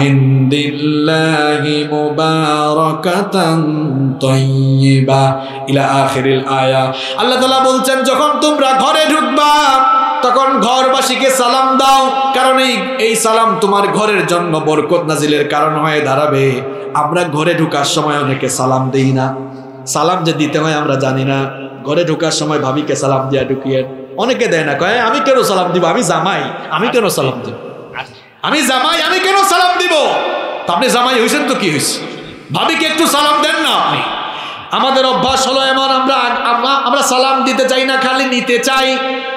ইনদিল্লাহি মুবারাকাতান তাইয়্যিবা ইলা আখিরিল আয়া। আল্লাহ তাআলা বলছেন যখন তোমরা ঘরে ঢুকবা তখন ঘরবাসীকে সালাম দাও, কারণ এই সালাম তোমার ঘরের জন্য বরকত নাজিলের কারণ হয়ে দাঁড়াবে। আমরা ঘরে ঢোকার সময় অনেকে সালাম দেই না, সালাম যে দিতে হয় আমরা জানি না। ঘরে ঢোকার সময় ভাবিকে সালাম দিয়া ঢুকিয়ে অনেকে দেয় না, কয় আমি কেন সালাম দিব, আমি জামাই, আমি কেন সালাম দিব, আমি জামাই, আমি কেন সালাম দিব। তা আপনি জামাই হয়েছেন তো কি হয়েছে, ভাবিকে একটু সালাম দেন না আপনি। আমাদের অভ্যাস হলো এমন, আমরা সালাম দিতে চাই না, খালি নিতে চাই।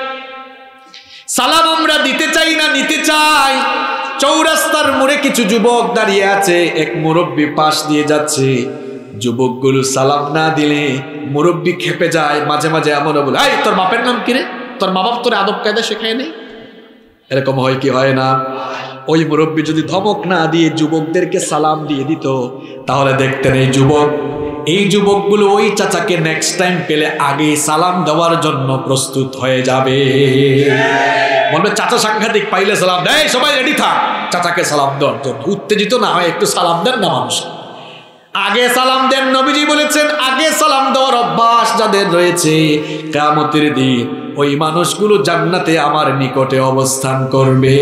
সালাম আমরা দিতে চাই না, নিতে চাই। চৌরাস্তার মোড়ে কিছু যুবক দাঁড়িয়ে আছে, এক মুরব্বী পাশ দিয়ে যাচ্ছে। যুবকগুলো সালাম না দিলে মুরব্বী খেপে যায়, মাঝে মাঝে এমন বলে, এই তোর বাপের নাম কি রে, তোর মা বাপ তোর আদব কায়দা শেখায় নেই? এরকম হয় কি হয় না? ওই মুরব্বী যদি ধমক না দিয়ে যুবকদেরকে সালাম দিয়ে দিত, তাহলে দেখতেন এই যুবকগুলো ওই চাচাকে নেক্সট টাইম পেলে আগে সালাম দেওয়ার জন্য প্রস্তুত হয়ে যাবে। বলবে চাচা সাংঘাতিক, পাইলে সালাম দেয়, সবাই রেডি থাক চাচাকে সালাম দেওয়ার জন্য। উত্তেজিত না হয় একটু সালাম দেন না মানুষ। আগে সালাম দেন। নবীজি বলেছেন আগে সালাম দেওয়ার অভ্যাস যাদের রয়েছে, কিয়ামতের দিন ওই মানুষগুলো জান্নাতে আমার নিকটে অবস্থান করবে।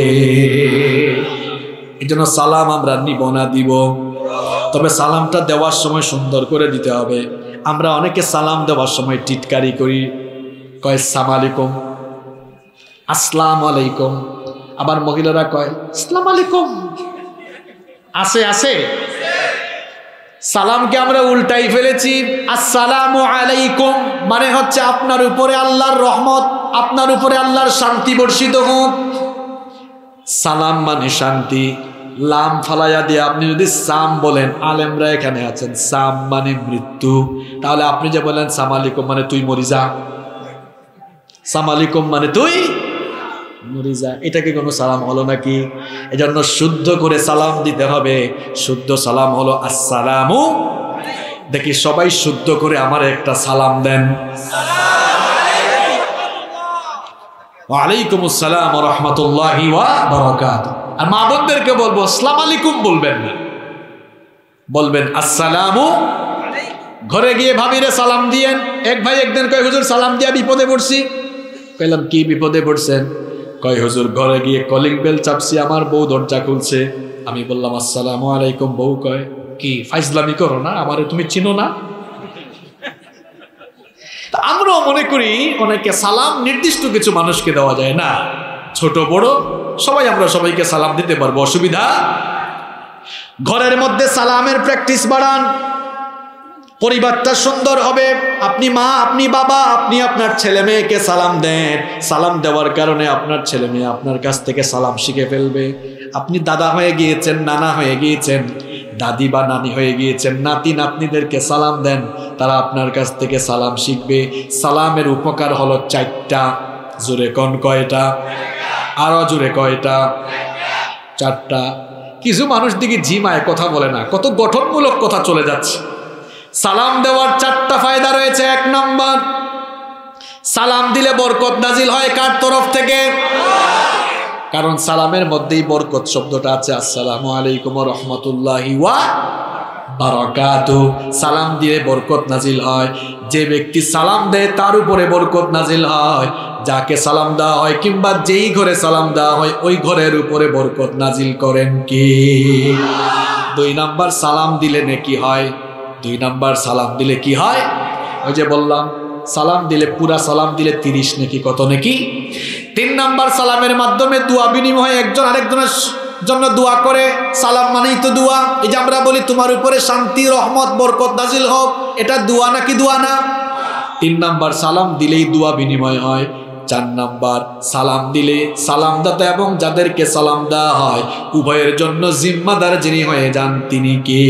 এই জন্য সালাম আমরা নিব না দিব, তবে সালামটা দেওয়ার সময় সুন্দর করে দিতে হবে। আমরা অনেকে সালাম দেওয়ার সময় টিটকারি করি, কয় আসসালামু আলাইকুম, আসসালামু আলাইকুম। আবার মহিলারা কয় আসসালামু আলাইকুম। আছে আছে সালামকে আমরা উল্টাই ফেলেছি। আসসালামু আলাইকুম মানে হচ্ছে আপনার উপরে আল্লাহর রহমত, আপনার উপরে আল্লাহর শান্তি বর্ষিত হোক। সালাম মানে শান্তি, লাম ফালাইয়া দিয়ে আপনি যদি সাম বলেন, আলেমরা এখানে আছেন, সাম মানে মৃত্যু, তাহলে আপনি যে বলেন সালাম আলাইকুম মানে তুই মরি যা, সালাম আলাইকুম মানে তুই মরি যা, এটা কি কোনো সালাম হলো নাকি? এজন্য শুদ্ধ করে সালাম দিতে হবে। শুদ্ধ সালাম হলো আসসালামু। দেখি সবাই শুদ্ধ করে আমার একটা সালাম দেন। ওয়ালাইকুম আসসালাম ওয়া রাহমাতুল্লাহি ওয়া বারাকাতুহু। আর মা বোনদেরকে বলবো আসসালামু আলাইকুম বলবেন না, বলবেন আসসালামু। ঘরে গিয়ে ভাবিরে সালাম দিয়েন। এক ভাই একদিন কয় হুজুর সালাম দিয়া বিপদে পড়ছি। কইলাম কি বিপদে পড়ছেন? কয় হুজুর ঘরে গিয়ে কলিং বেল চাপছি, আমার বউ দরজা খুলছে। আমি বললাম আসসালামু আলাইকুম। বউ কয় কি ফাইজলামি করো না, আমারে তুমি চিনো না? আমরাও মনে করি অনেকে সালাম নির্দিষ্ট কিছু মানুষকে দেওয়া যায় না, ছোট বড় সবাই আমরা সবাইকে সালাম দিতে পারবো, অসুবিধা। ঘরের মধ্যে সালামের প্র্যাকটিস বাড়ান, পরিবারটা সুন্দর হবে। আপনি মা, আপনি বাবা, আপনি আপনার ছেলে মেয়েকে সালাম দেন। সালাম দেওয়ার কারণে আপনার ছেলে মেয়ে আপনার কাছ থেকে সালাম শিখে ফেলবে। আপনি দাদা হয়ে গিয়েছেন, নানা হয়ে গিয়েছেন, দাদি বা নানি হয়ে গিয়েছেন, নাতি নাতনিদেরকে সালাম দেন, তারা আপনার কাছ থেকে সালাম শিখবে। সালামের উপকার হলো 4টা। জোরে কোন কয়টা? আরো জোরে কয়টা? 4টা। কিছু মানুষ দিকে জিমায় কথা বলে না, কত গঠনমূলক কথা চলে যাচ্ছে। সালাম দেওয়ার 4টা ফায়দা রয়েছে। 1 নম্বর, সালাম দিলে বরকত নাজিল হয়। কার তরফ থেকে? কারণ সালামের মধ্যেই বরকত শব্দটা আছে। আসসালামু আলাইকুম ওয়া রাহমাতুল্লাহি ওয়া বারাকাতুহু। সালাম দিয়ে বরকত নাজিল হয়। যে ব্যক্তি সালাম দেয় তার উপরে বরকত নাজিল হয়। যাকে সালাম দেওয়া হয় কিংবা যেই ঘরে সালাম দেওয়া হয় ওই ঘরের উপরে বরকত নাজিল করেন কি? 2 নম্বর, সালাম দিলে নেকি হয়। 2 নম্বর, সালাম দিলে কি হয়? ওই যে বললাম সালাম দিলে, পুরা সালাম দিলে 30 নেকি। কত নেকি? 3 নম্বর, সালামের মাধ্যমে দোয়া বিনিময়, একজন আরেকজনের জন্য দোয়া করে। সালাম মানেই তো দোয়া। এই যে আমরা বলি তোমার উপরে শান্তি, রহমত, বরকত নাজিল হোক, এটা দোয়া নাকি দোয়া না? 3 নম্বর, সালাম দিলেই দোয়া বিনিময় হয়। 4 নম্বর, সালাম দিলে সালামদাতা এবং যাদেরকে সালাম দেওয়া হয় উভয়ের জন্য জিম্মাদার যিনি হয়ে যান তিনি কে?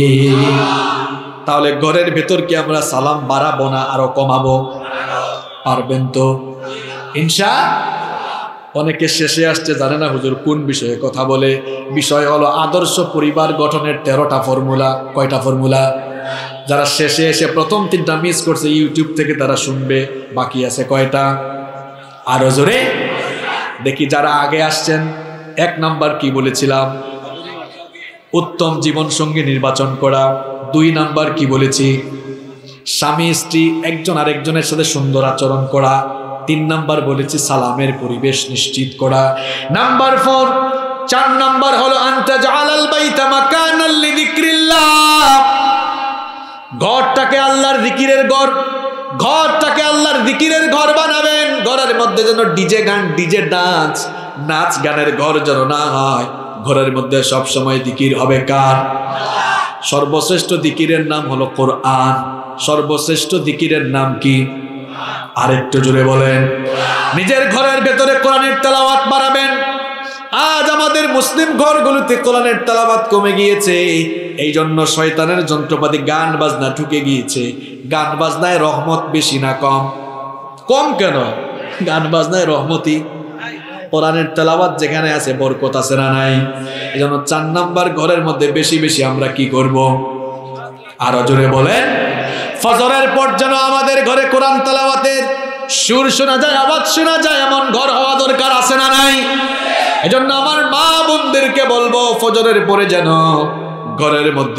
তাহলে ঘরের ভেতর কি আমরা সালাম বাড়াবো না আরো কমাবো? পারবেন তো ইনশাআল্লাহ। অনেকে শেষে আসছে জানে না হুজুর কোন বিষয়ে কথা বলে। বিষয় হলো আদর্শ পরিবার গঠনের 13টা ফর্মুলা। কয়টা ফর্মুলা? যারা শেষে এসে প্রথম 3টা মিস করছে ইউটিউব থেকে তারা শুনবে, বাকি আছে কয়টা? আরো জোরে দেখি যারা আগে আসছেন। 1 নাম্বার কি বলেছিলাম? উত্তম জীবন সঙ্গী নির্বাচন করা। 2 নাম্বার কি বলেছি? স্বামী স্ত্রী একজন আরেকজনের সাথে সুন্দর আচরণ করা। 3 নাম্বার বলেছি সালামের পরিবেশ নিশ্চিত করা। নাম্বার 4 নাম্বার হলো আনতা জাআলাল বাইতা মাকানাল লিযিকরিল্লাহ। ঘরটাকে আল্লাহর জিকিরের ঘর, ঘরটাকে আল্লাহর জিকিরের ঘর বানাবেন। ঘরের মধ্যে যেন ডিজে গান, ডিজে ডান্স, নাচ গানের ঘর যেন না হয়। ঘরের মধ্যে সব সময় জিকির হবে কার? সর্বশ্রেষ্ঠ জিকিরের নাম হলো কোরআন। সর্বশ্রেষ্ঠ জিকিরের নাম কি? আরেকটু জোরে বলেন। নিজের ঘরের ভেতরে কোরআনের তেলাওয়াত বাড়াবেন। আজ আমাদের মুসলিম ঘরগুলোতে কোরআনের তেলাওয়াত কমে গিয়েছে। এই জন্য শয়তানের যন্ত্রপাতি গান বাজনা ঢুকে গিয়েছে। গান বাজনায় রহমত বেশি না কম? কম কেন? গান বাজনায় রহমতি। কোরআনের তেলাওয়াত যেখানে আছে বরকত আছে না নাই? এই জন্য 4 নাম্বার, ঘরের মধ্যে বেশি বেশি আমরা কি করব? আরো জোরে বলেন। ফজরের পর যেন আমাদের ঘরে কোরআন তেলাওয়াতের সুর শোনা যায়, আওয়াজ শোনা যায়, এমন ঘর হওয়া দরকার আছে না নাই? এজন্য আমার মা বোনদেরকে বলবো ফজরের পরে যেন ঘরের মধ্যে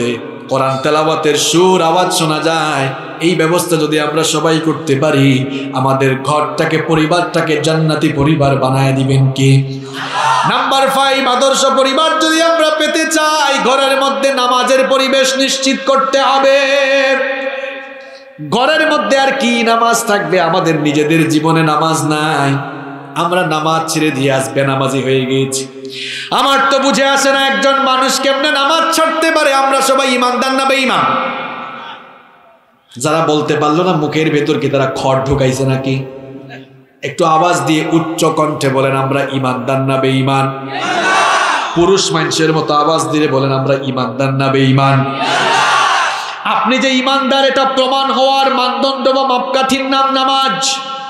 কোরআন তেলাওয়াতের সুর আওয়াজ শোনা যায়। এই ব্যবস্থা যদি আমরা সবাই করতে পারি, আমাদের ঘরটাকে, পরিবারটাকে জান্নাতি পরিবার বানায় দিবেন কি? নাম্বার 5, আদর্শ পরিবার যদি আমরা পেতে চাই, ঘরের মধ্যে নামাজের পরিবেশ নিশ্চিত করতে হবে। ঘরের মধ্যে আর কি নামাজ থাকবে? আমাদের নিজেদের জীবনে নামাজ নাই, আমরা নামাজ ছেড়ে দিয়ে আসবে নামাজি হয়ে গেছি। আমার তো বুঝে আসে না একজন মানুষ কেমনে নামাজ ছাড়তে পারে। আমরা সবাই ইমানদার না বেঈমান? যারা বলতে পারলো না মুখের ভেতর কি তারা খড় ঢুকাইছে নাকি? একটু আওয়াজ দিয়ে উচ্চ কণ্ঠে বলেন আমরা ইমানদার না বেঈমান? পুরুষ মানুষের মতো আওয়াজ দিয়ে বলেন আমরা ইমানদার না বেঈমান? আপনি যে ইমানদার এটা প্রমাণ হওয়ার মানদণ্ড বা মাপকাঠির নাম নামাজ।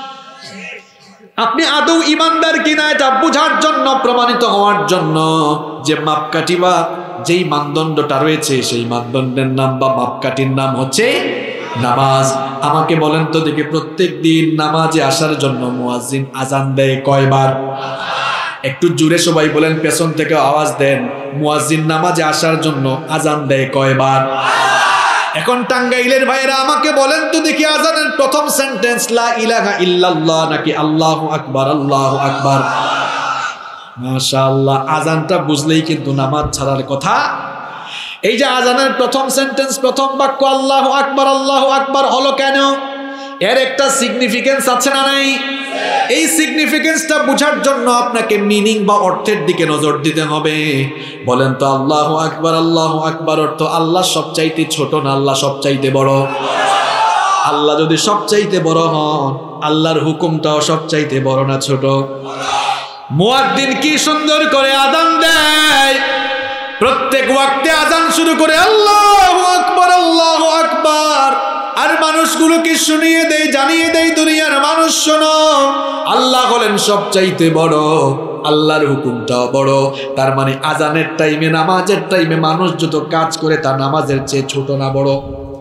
আপনি আদৌ ইমানদার কিনা এটা বোঝার জন্য, প্রমাণিত হওয়ার জন্য যে মাপকাঠি বা যেই মানদণ্ডটা রয়েছে, সেই মানদণ্ডের নাম বা মাপকাঠির নাম হচ্ছে নামাজ। আমাকে বলেন তো দেখি, প্রত্যেক দিন নামাজে আসার জন্য মুয়াজ্জিন আজান দেয় কয়বার? একটু জোরে সবাই বলেন, পেছন থেকে আওয়াজ দেন, মুয়াজ্জিন নামাজে আসার জন্য আজান দেয় কয়বার? এখন টাঙ্গাইলের ভাইরা আমাকে বলেন তো দেখি, আজানের প্রথম সেন্টেন্স লা ইলাহা ইল্লাল্লাহ নাকি আল্লাহু আকবার? আল্লাহু আকবার। মাশাআল্লাহ, আজানটা বুঝলেই কিন্তু নামাজ ছাড়ার কথা। এই যে আজানের প্রথম সেন্টেন্স, প্রথম বাক্য আল্লাহু আকবার হলো কেন? এর একটা সিগনিফিকেন্স আছে না নাই? এই সিগনিফিকেন্সটা বোঝার জন্য আপনাকে মিনিং বা অর্থের দিকে নজর দিতে হবে। বলেন তো আল্লাহু আকবার অর্থ আল্লাহ সবচাইতে ছোট না আল্লাহ সবচাইতে বড়? আল্লাহ যদি সবচাইতে বড় হন, আল্লাহর হুকুমটাও সবচাইতে বড় না ছোট? মুয়াজ্জিন কি সুন্দর করে আযান দেয়, প্রত্যেক ওয়াক্তে আযান শুরু করে আল্লাহু আকবার। আর মানুষগুলো কি শুনিয়ে দেয়, জানিয়ে দেয়, দুনিয়ার মানুষ শোনো, আল্লাহ হলেন সবচাইতে বড়, আল্লাহর হুকুমটাও বড়। তার মানে আজানের টাইমে, নামাজের টাইমে মানুষ যত কাজ করে তা নামাজের চেয়ে ছোট না বড়?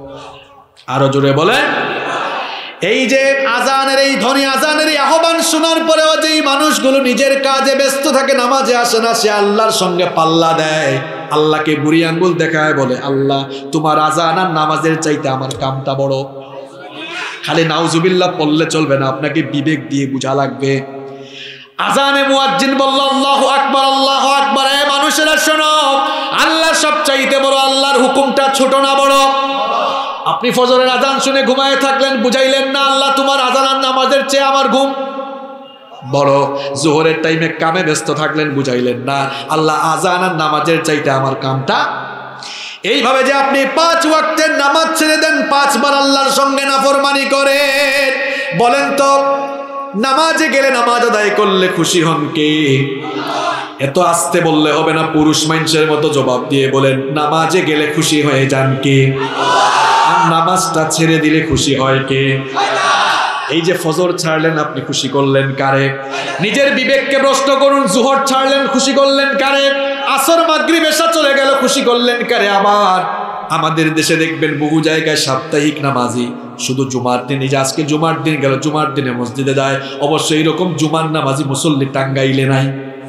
আরো জোরে বলেন। এই যে আজানের এই ধ্বনি, আজানের এই আহ্বান শোনার পরেও যেই মানুষগুলো নিজের কাজে ব্যস্ত থাকে, নামাজে আসে না, সে আল্লাহর সঙ্গে পাল্লা দেয়, আল্লাহকে বুড়ি আঙ্গুল দেখায়, বলে আল্লাহ তোমার আজান আর নামাজের চাইতে আমার কামটা বড়। খালি নাউজুবিল্লাহ পড়লে চলবে না, আপনাকে বিবেক দিয়ে বুঝা লাগবে। আজানে মুয়াজ্জিন বলল আল্লাহু আকবার, এ মানুষেরা শোনো, আল্লাহ সবচাইতে বড়, আল্লাহর হুকুমটা ছোট না বড়? আপনি ফজরের আজান শুনে ঘুমায় থাকলেন, বুঝাইলেন না আল্লাহ তোমার আজান আর নামাজের চেয়ে আমার ঘুম বড়। জোহরের টাইমে কামে ব্যস্ত থাকলেন, বুঝাইলেন না আল্লাহ আজান আর নামাজের চাইতে আমার কামটা। এইভাবে যে আপনি 5 ওয়াক্তের নামাজ ছেড়ে দেন, 5 বার আল্লাহর সঙ্গে নাফরমানি করেন, বলেন তো নামাজে গেলে, নামাজ আদায় করলে খুশি হন কে? এত আস্তে বললে হবে না, পুরুষ মানুষের মতো জবাব দিয়ে বলেন, নামাজে গেলে খুশি হয়ে যান কে? আর নামাজটা ছেড়ে দিলে খুশি হয় কে? এই যে ফজর ছাড়লেন, আপনি খুশি করলেন কারে? নিজের বিবেককে প্রশ্ন করুন, জোহর ছাড়লেন, খুশি করলেন কারে? আসর মাগরিব এশা চলে গেল, খুশি করলেন কারে? আবার আমাদের দেশে দেখবেন বহু জায়গায় সাপ্তাহিক নামাজি শুধু জুমার দিন, এই যে আজকে জুমার দিন গেল, জুমার দিনে মসজিদে যায়, অবশ্যই এইরকম জুমার নামাজি মুসল্লি টাঙ্গাইলে নাই?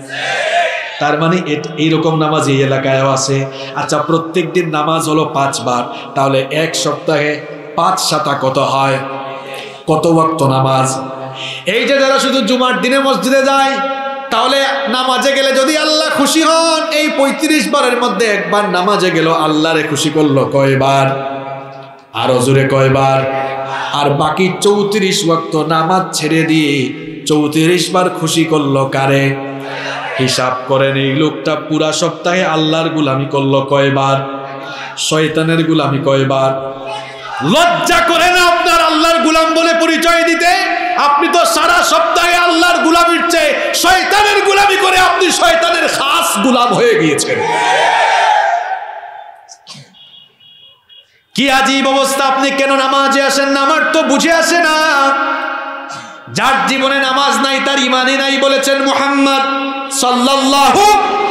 তার মানে এইরকম নামাজ এই এলাকায়ও আছে। আচ্ছা, প্রত্যেক দিন নামাজ হলো 5 বার, তাহলে এক সপ্তাহে 5 7 কত হয়? কত ওয়াক্ত নামাজ? এই যে যারা শুধু জুমার দিনে মসজিদে যায়, তাহলে নামাজে গেলে যদি আল্লাহ খুশি হন, এই 35 বারের মধ্যে একবার নামাজে গেল, আল্লাহরে খুশি করলো কয়বার? আরো জোরে কয়বার? আর বাকি 34 ওয়াক্ত নামাজ ছেড়ে দিয়ে 34 বার খুশি করলো কারে? হিসাব করেন, এই লোকটা পুরা সপ্তাহে আল্লাহর গোলামি করলো কয়বার? শয়তানের গোলামি কয়বার? লজ্জা করে না আপনার আল্লাহর গোলাম বলে পরিচয় দিতে? আপনি তো সারা সপ্তাহে আল্লাহর গোলামির চেয়ে শয়তানের গোলামি করে আপনি শয়তানের খাস গোলাম হয়ে গিয়েছেন। কি আজীব অবস্থা! আপনি কেন নামাজে আসেন না? আমার তো বুঝে আসে না। যার জীবনে নামাজ নাই তার ইমানই নাই বলেছেন মুহাম্মদ সাল্লাল্লাহু।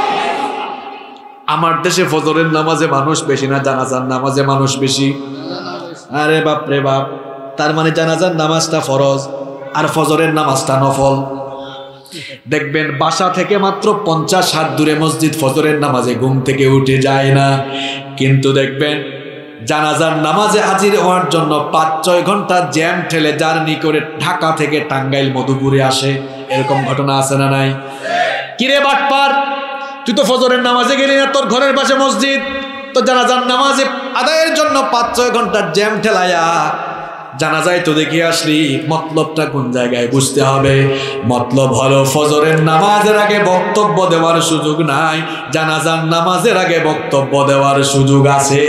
আমার দেশে ফজরের নামাজে মানুষ বেশি না জানাজার নামাজে মানুষ বেশি? আরে বাপ রে বাপ! তার মানে জানাজার নামাজটা ফরজ আর ফজরের নামাজটা নফল। দেখবেন বাসা থেকে মাত্র 50 হাত দূরে মসজিদ, ফজরের নামাজে ঘুম থেকে উঠে যায় না, কিন্তু দেখবেন জানাজার নামাজে হাজির হওয়ার জন্য ৫-৬ ঘন্টা জ্যাম ঠেলে জার্নি করে ঢাকা থেকে টাঙ্গাইল মধুপুরে আসে। এরকম ঘটনা আছে না নাই? কিরে বাটপার, তুই তো ফজরের নামাজে গেলি না, তোর ঘরের পাশে মসজিদ, তো জানাজার নামাজে আদায়ের জন্য ৫-৬ ঘন্টা জ্যাম ঠেলাইয়া জানাজায় তো দেখে আসলি। মতলবটা কোন জায়গায় বুঝতে হবে? মতলব হলো ফজরের নামাজের আগে বক্তব্য দেওয়ার সুযোগ নাই, জানাজার নামাজের আগে বক্তব্য দেওয়ার সুযোগ আছে।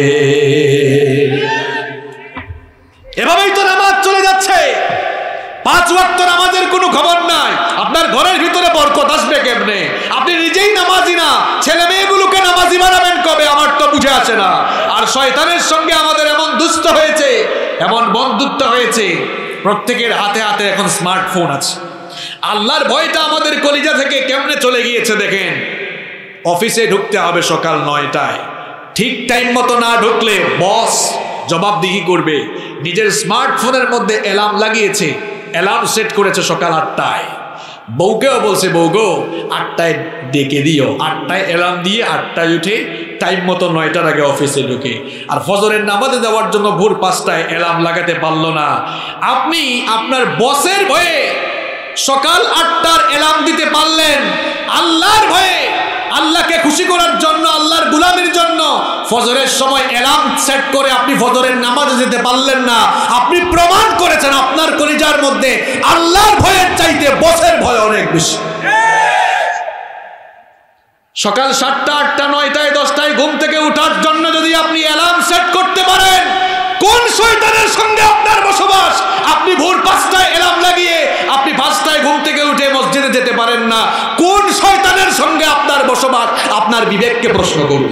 এভাবেই তো নামাজ চলে যাচ্ছে। 5 ওয়াক্ত নামাজের কোনো খবর নাই। আপনার ঘরের ভিতরে বরকত আসবে কেমনে? আপনি নিজেই নামাজি না, ছেলে মেয়েগুলোকে নামাজি বানাবেন কবে? আমার তো বুঝে আসে না। আর শয়তানের সঙ্গে আমাদের এমন দুষ্ট হয়েছে, এমন বন্ধুত্ব হয়েছে, প্রত্যেকের হাতে হাতে এখন স্মার্টফোন আছে। আল্লাহর ভয়টা আমাদের কলিজা থেকে কেমনে চলে গিয়েছে দেখেন। অফিসে ঢুকতে হবে সকাল 9টায়, ঠিক টাইম মতো না ঢুকলে বস জবাবদিহি করবে। নিজের স্মার্টফোনের মধ্যে অ্যালার্ম লাগিয়েছে, অ্যালার্ম সেট করেছে সকাল 8টায়। বউকেও বলছে, বউ গো 8টায় ডেকে দিও। 8টায় অ্যালার্ম দিয়ে 8টায় উঠে টাইম মতো 9টার আগে অফিসে ঢুকে। আর ফজরের নামাজে যাওয়ার জন্য ভোর 5টায় অ্যালার্ম লাগাতে পারলো না। আপনি আপনার বসের ভয়ে সকাল 8টার অ্যালার্ম দিতে পারলেন, আল্লাহর ভয়ে, আল্লাহকে খুশি করার জন্য, আল্লাহর গোলামির জন্য ফজরের সময় অ্যালার্ম সেট করে আপনি ফজরের নামাজে যেতে পারলেন না। আপনি প্রমাণ করেছেন আপনার কলিজার মধ্যে আল্লাহর ভয়ের চাইতে বসের ভয় অনেক বেশি। সকাল 7টা, 8টা, 9টায়, 10টায় ঘুম থেকে উঠার জন্য যদি আপনি অ্যালার্ম সেট করতে পারেন, কোন শয়তানের সঙ্গে আপনার বসবাস? আপনি ভোর 5টায় অ্যালার্ম লাগিয়ে আপনি 5টায় ঘুম থেকে উঠে মসজিদে যেতে পারেন না, কোন শয়তানের সঙ্গে আপনার বসবাস? আপনার বিবেককে প্রশ্ন করুন।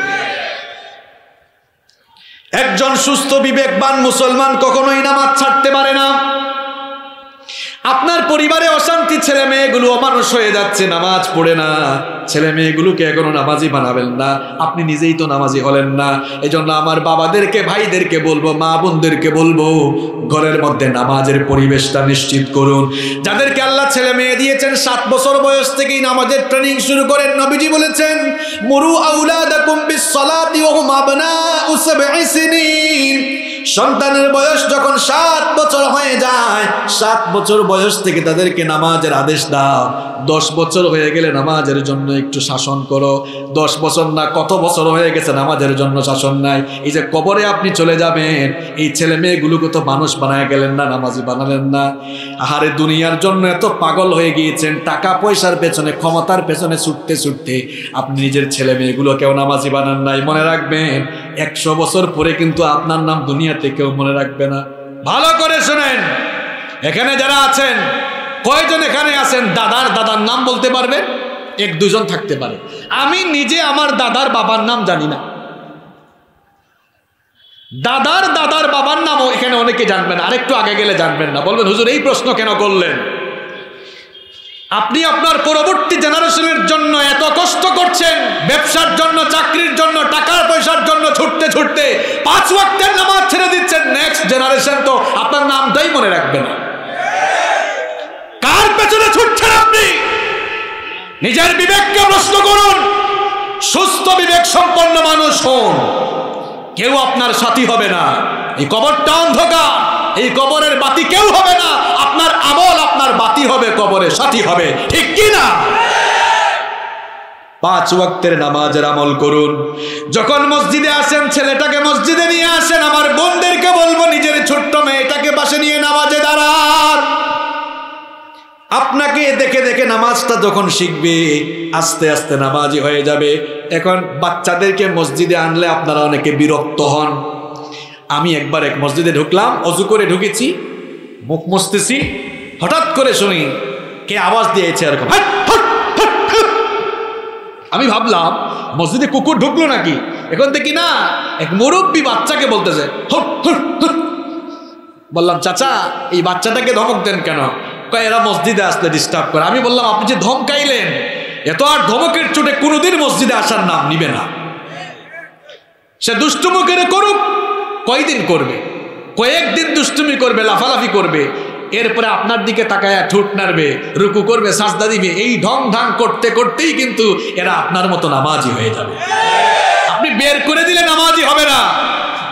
একজন সুস্থ বিবেকবান মুসলমান কখনোই নামাজ ছাড়তে পারে না। আপনার পরিবারে অশান্তি, ছেলে মেয়েগুলো অমানুষ হয়ে যাচ্ছে, নামাজ পড়ে না, ছেলে মেয়েগুলোকে এখনো নামাজি বানাবেন না, আপনি নিজেই তো নামাজি হলেন না। এজন্য আমার বাবাদেরকে, ভাইদেরকে বলবো, মা বোনদেরকে বলবো, ঘরের মধ্যে নামাজের পরিবেশটা নিশ্চিত করুন। যাদেরকে আল্লাহ ছেলে মেয়ে দিয়েছেন 7 বছর বয়স থেকেই নামাজের ট্রেনিং শুরু করেন। নবীজি বলেছেন, মুরু আউলাদাকুম বিস-সালাতি ওয়া হুম আবনাউ 7 সিনিন। সন্তানের বয়স যখন 7 বছর হয়ে যায়, 7 বছর বয়স থেকে তাদেরকে নামাজের আদেশ দাও। 10 বছর হয়ে গেলে নামাজের জন্য একটু শাসন করো। 10 বছর না, কত বছর হয়ে গেছে নামাজের জন্য শাসন নাই। এই যে কবরে আপনি চলে যাবেন, এই ছেলে মেয়েগুলোকে তো মানুষ বানায় গেলেন না, নামাজি বানালেন না। আহারে, দুনিয়ার জন্য এত পাগল হয়ে গিয়েছেন, টাকা পয়সার পেছনে, ক্ষমতার পেছনে ছুটতে ছুটতে আপনি নিজের ছেলে মেয়েগুলোকেও নামাজি বানান নাই। মনে রাখবেন, 100 বছর পরে কিন্তু আপনার নাম দুনিয়াতে কেউ মনে রাখবে না। ভালো করে শুনেন, এখানে যারা আছেন, কয়জন এখানে আছেন দাদার নাম বলতে পারবেন? 1-2 জন থাকতে পারে। আমি নিজে আমার দাদার বাবার নাম জানি না। দাদার বাবার নামও এখানে অনেকে জানবেন, আরেকটু আগে গেলে জানবেন না। বলবেন, হুজুর এই প্রশ্ন কেন করলেন? আপনি আপনার পরবর্তী জেনারেশনের জন্য এত কষ্ট করছেন, ব্যবসার জন্য, চাকরির জন্য, টাকার পয়সার জন্য ছুটতে ছুটতে 5 ওয়াক্তের নামাজ ছেড়ে দিচ্ছেন। নেক্সট জেনারেশন তো আপনার নামটাই মনে রাখবে না। কার পেছনে ছুটছেন আপনি? নিজের বিবেককে প্রশ্ন করুন। সুস্থ বিবেক সম্পন্ন মানুষ হন, কেউ আপনার সাথী হবে না। এই কবরটা অন্ধকার, এই কবরের বাতি কেউ হবে না। আপনার আমল আপনার বাতি হবে, কবরে সাথী হবে, ঠিক কি না? 5 ওয়াক্তের নামাজের আমল করুন। যখন মসজিদে আসেন, ছেলেটাকে মসজিদে নিয়ে আসেন। আমার বোনদেরকে বলবো, নিজের ছোট্ট মেয়েটাকে পাশে নিয়ে নামাজে দাঁড়ান। আপনাকে দেখে দেখে নামাজটা যখন শিখবে, আস্তে আস্তে নামাজি হয়ে যাবে। এখন বাচ্চাদেরকে মসজিদে আনলে আপনারা অনেকে বিরক্ত হন। আমি একবার এক মসজিদে ঢুকলাম, অজু করে ঢুকেছি, মুখ মুছতেছি, হঠাৎ করে শুনি কে আওয়াজ দিয়েছে এরকম। আমি ভাবলাম মসজিদে কুকুর ঢুকলো নাকি। এখন দেখি না, এক মুরব্বী বাচ্চাকে বলতেছে। বললাম, চাচা এই বাচ্চাটাকে ধমক দেন কেন? এরা মসজিদে আসলে ডিস্টার্ব করে। আমি বললাম, আপনি যে ধমকাইলেন, এত আর ধমকের চোটে কোনোদিন মসজিদে আসার নাম নিবে না। সে দুষ্টুমি করে করুক, কয়দিন করবে? কয়েকদিন দুষ্টুমি করবে, লাফালাফি করবে, এরপরে আপনার দিকে তাকায়া ঠোঁট নাড়বে, রুকু করবে, সাজদা দিবে। এই ঢং ঢাং করতে করতেই কিন্তু এরা আপনার মতো নামাজি হয়ে যাবে। আপনি বের করে দিলে নামাজি হবে না।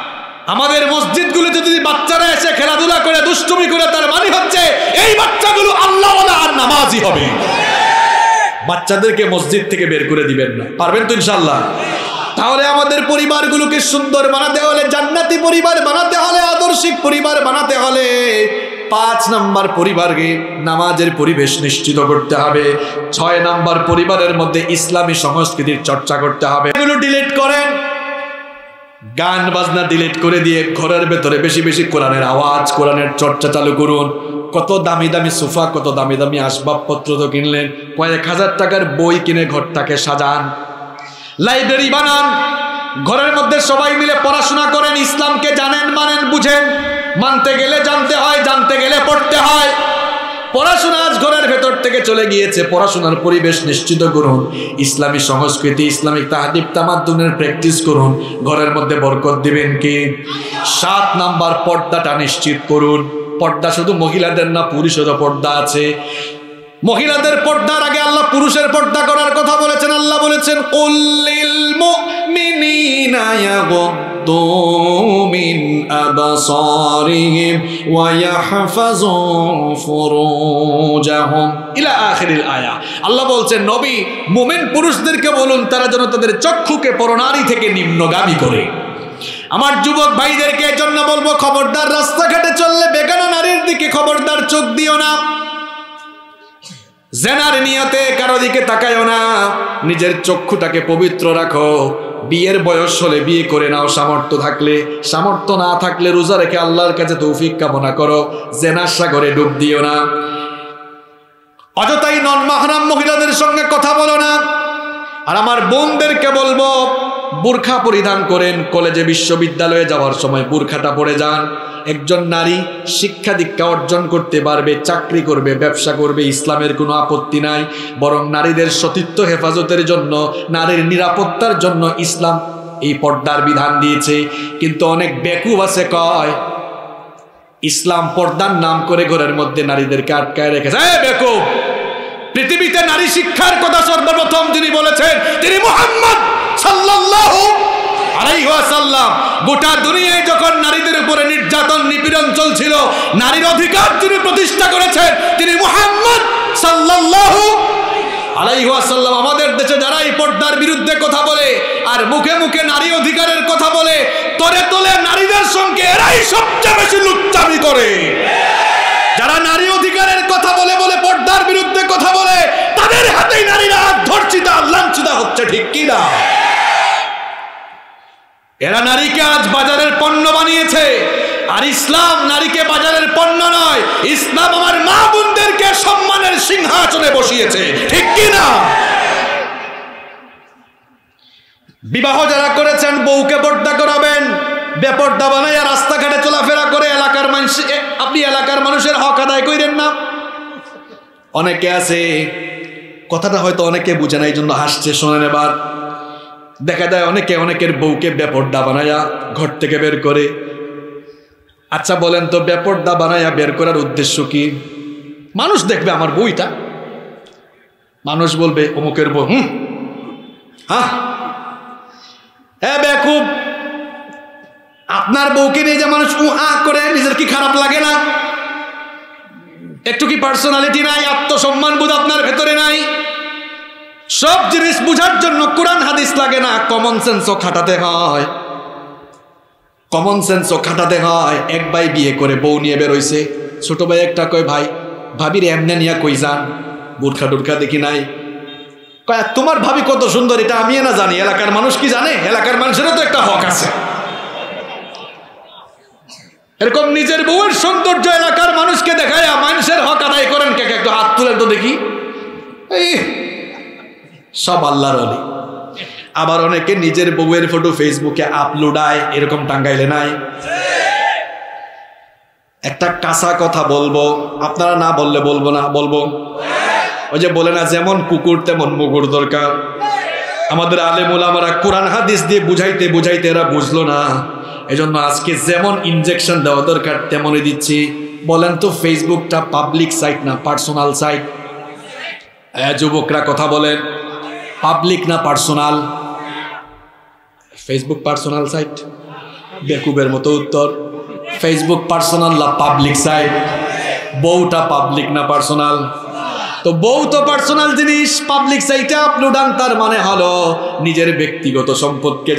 আমাদের মসজিদগুলোতে যদি বাচ্চারা এসে খেলাধুলা করে দুষ্টুমি করে, তার মানে হচ্ছে এই বাচ্চাগুলো আল্লাহওয়ালা আর নামাজি হবে। বাচ্চাদেরকে মসজিদ থেকে বের করে দিবেন না, পারবেন তো ইনশাআল্লাহ? তাহলে আমাদের পরিবারগুলোকে সুন্দর বানাতে হলে, জান্নাতি পরিবার বানাতে হলে, আদর্শিক পরিবার বানাতে হলে 5 নাম্বার পরিবারকে নামাজের পরিবেশ নিশ্চিত করতে হবে। 6 নাম্বার পরিবারের মধ্যে ইসলামী সংস্কৃতির চর্চা করতে হবে। এগুলো ডিলিট করেন, গান বাজনা ডিলিট করে দিয়ে ঘরের ভেতরে বেশি বেশি কোরআনের আওয়াজ, কোরআনের চর্চা চালু করুন। কত দামি দামি সোফা, কত দামি দামি আসবাবপত্র তো কিনলেন, কয়েক হাজার টাকার বই কিনে ঘরটাকে সাজান, লাইব্রেরি বানান, ঘরের মধ্যে সবাই মিলে পড়াশোনা করেন, ইসলামকে জানেন, মানেন, বুঝেন। মানতে গেলে জানতে হয়, জানতে গেলে পড়তে হয়। পড়াশোনা আজ ঘরের ভেতর থেকে চলে গিয়েছে, পড়াশোনার পরিবেশ নিশ্চিত করুন, ইসলামী সংস্কৃতি, ইসলামিক তাহাদিব তামাদ্দুনের প্র্যাকটিস করুন, ঘরের মধ্যে বরকত দিবেন কি। 7 নাম্বার পর্দাটা নিশ্চিত করুন। পর্দা শুধু মহিলাদের না, পুরুষেরও পর্দা আছে। মহিলাদের পর্দার আগে আল্লাহ পুরুষের পর্দা করার কথা বলেছেন। আল্লাহ বলেছেন, কুল্লিল মুমিনিনা ইয়াগুদ্দু মিন আবসারিহিম ওয়া ইয়াহফাযু ফুরুজাহুম ইলা আখিরিল আয়া। আল্লাহ বলছেন, নবী মুমিন পুরুষদেরকে বলুন তারা যেন তাদের চক্ষুকে পরনারী থেকে নিম্নগামী করে। আমার যুবক ভাইদেরকে এজন্য বলবো, খবরদার রাস্তাঘাটে চললে বেগানা নারীর দিকে খবরদার চোখ দিও না। জেনার নিয়তে কারো দিকে তাকায়ও না। নিজের চক্ষুটাকে পবিত্র রাখো। বিয়ের বয়স হলে বিয়ে করে নাও, সামর্থ্য থাকলে। সামর্থ্য না থাকলে রোজা রেখে আল্লাহর কাছে তৌফিক কামনা করো। জেনার সাগরে ডুব দিও না। অযথাই নন মাহরাম মহিলাদের সঙ্গে কথা বলো না। আর আমার বোনদেরকে বলবো, বুরখা পরিধান করেন। কলেজে বিশ্ববিদ্যালয়ে যাওয়ার সময় বুরখাটা পরে যান। একজন নারী শিক্ষা দীক্ষা অর্জন করতে পারবে, চাকরি করবে, ব্যবসা করবে, ইসলামের কোনো আপত্তি নাই। বরং নারীদের সতীত্ব হেফাজতের জন্য, নারীর নিরাপত্তার জন্য ইসলাম এই পর্দার বিধান দিয়েছে। কিন্তু অনেক বেকুব আছে, কয় ইসলাম পর্দার নাম করে ঘরের মধ্যে নারীদেরকে আটকায় রেখেছে। বেকুব! পৃথিবীতে নারী শিক্ষার কথা সর্বপ্রথম যিনি বলেছেন তিনি মুহাম্মদ সাল্লাল্লাহু আলাইহি ওয়াসাল্লাম। গোটা দুনিয়ায় যখন নারীদের উপরে নির্যাতন নিপীড়ন চলছিল, নারীর অধিকার যিনি প্রতিষ্ঠা করেছেন তিনি মুহাম্মদ সাল্লাল্লাহু আলাইহি ওয়াসাল্লাম। আমাদের দেশে যারা এই পর্দার বিরুদ্ধে কথা বলে আর মুখে মুখে নারী অধিকারের কথা বলে, তরে তলে নারীদের সঙ্গে এরাই সবচেয়ে বেশি লুচ্চামি করে। যারা নারী অধিকারের কথা বলে বলে পর্দার বিরুদ্ধে কথা বলে, তাদের হাতেই নারীরা ধর্ষিত লাঞ্ছিত হচ্ছে, ঠিক কি না? এরা নারীকে আজ বাজারের পণ্য বানিয়েছে। আর ইসলাম নারীকে বাজারের পণ্য নয়, ইসলাম আমার মা বোনদেরকে সম্মানের সিংহাসনে বসিয়েছে, ঠিক কি না? বিবাহ যারা করেছেন বউকে পর্দা করাবেন। বেপর্দা বানাইয়া রাস্তাঘাটে চলাফেরা করে এলাকার মানুষ, আপনি এলাকার মানুষের হক আদায় করেন না। অনেকে আছে, কথাটা হয়তো অনেকে বুঝে না, এই জন্য হাসছে, শোনেন এবার। দেখা যায় অনেকে অনেকের বউকে বেপর্দা বানায়া ঘর থেকে বের করে। আচ্ছা বলেন তো, বেপর্দা বানায়া বের করার উদ্দেশ্য কি? মানুষ দেখবে আমার বউটা, মানুষ বলবে অমুকের বউ। হ্যাঁ বেকুব, আপনার বউকে নিয়ে যে মানুষ করে, নিজের কি খারাপ লাগে না? একটু কি পার্সোনালিটি নাই? আত্মসম্মান বোধ আপনার ভেতরে নাই? সব জিনিস বুঝার জন্য কোরআন হাদিস লাগে না, কমন সেন্সও খাটাতে হয়। কমন সেন্সও খাটাতে হয়। এক ভাই বিয়ে করে বউ নিয়ে বেরোইছে। ছোট ভাই একটা কয়, ভাই ভাবির এমনে নিয়ে কই যান? বুরখা টুরখা দেখি নাই। কয় তোমার ভাবি কত সুন্দর এটা আমি না জানি, এলাকার মানুষ কি জানে? এলাকার মানুষেরও তো একটা হক আছে। এরকম নিজের বউয়ের সৌন্দর্য এলাকার মানুষকে দেখায় মানুষের হক আদায় করেন কে? একটু হাত তুলেন তো দেখি। এই সব আল্লাহর ওলি। আবার অনেকে নিজের বউয়ের ফটো ফেসবুকে আপলোডায়, এরকম টাঙ্গাইলে নাই? একটা কাঁচা কথা বলবো, আপনারা না বললে বলবো না, বলবো। ওই যে বলে না, যেমন কুকুর তেমন মুগুর দরকার। আমাদের আলেম ওলামারা কোরআন হাদিস দিয়ে বুঝাইতে বুঝাইতে এরা বুঝলো না। এজন্য আজকে যেমন ইনজেকশন দেওয়া দরকার তেমনই দিচ্ছি। বলেন তো, ফেসবুকটা পাবলিক সাইট না পার্সোনাল সাইট? যুবকরা কথা বলেন, পাবলিক না পার্সোনাল? Facebook personal site? বেকুবের মতো উত্তর। ফেসবুক পার্সোনাল না পাবলিক সাইট? বউটা পাবলিক না পার্সোনাল? তো বউ তো পার্সোনাল জিনিস, পাবলিক সাইটে আপলোড আন, তার মানে হলো নিজের ব্যক্তিগত সম্পদকে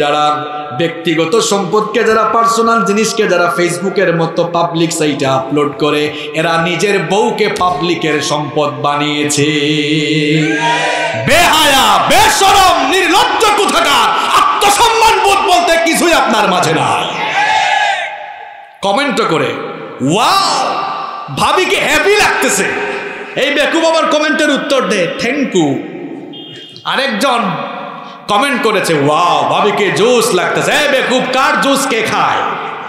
যারা পার্সোনাল জিনিসকে যারা ফেসবুকের মতো পাবলিক সাইটে আপলোড করে, এরা নিজের বউকে পাবলিকের সম্পদ বানিয়েছে। বেহায়া, বেশরম, নির্লজ্জ কোথাকার, আত্মসম্মান বোধ বলতে কিছুই আপনার মাঝে নাই। কমেন্ট করে ওয়াও, ভাবিকে হ্যাপি লাগতেছে, এই বেকুব আবার কমেন্টের উত্তর দে থ্যাংক ইউ। আরেকজন কমেন্ট করেছে ওয়াও, ভাবিকে জুস লাগতেছে। এই বেকুব, কার জুস কে খায়?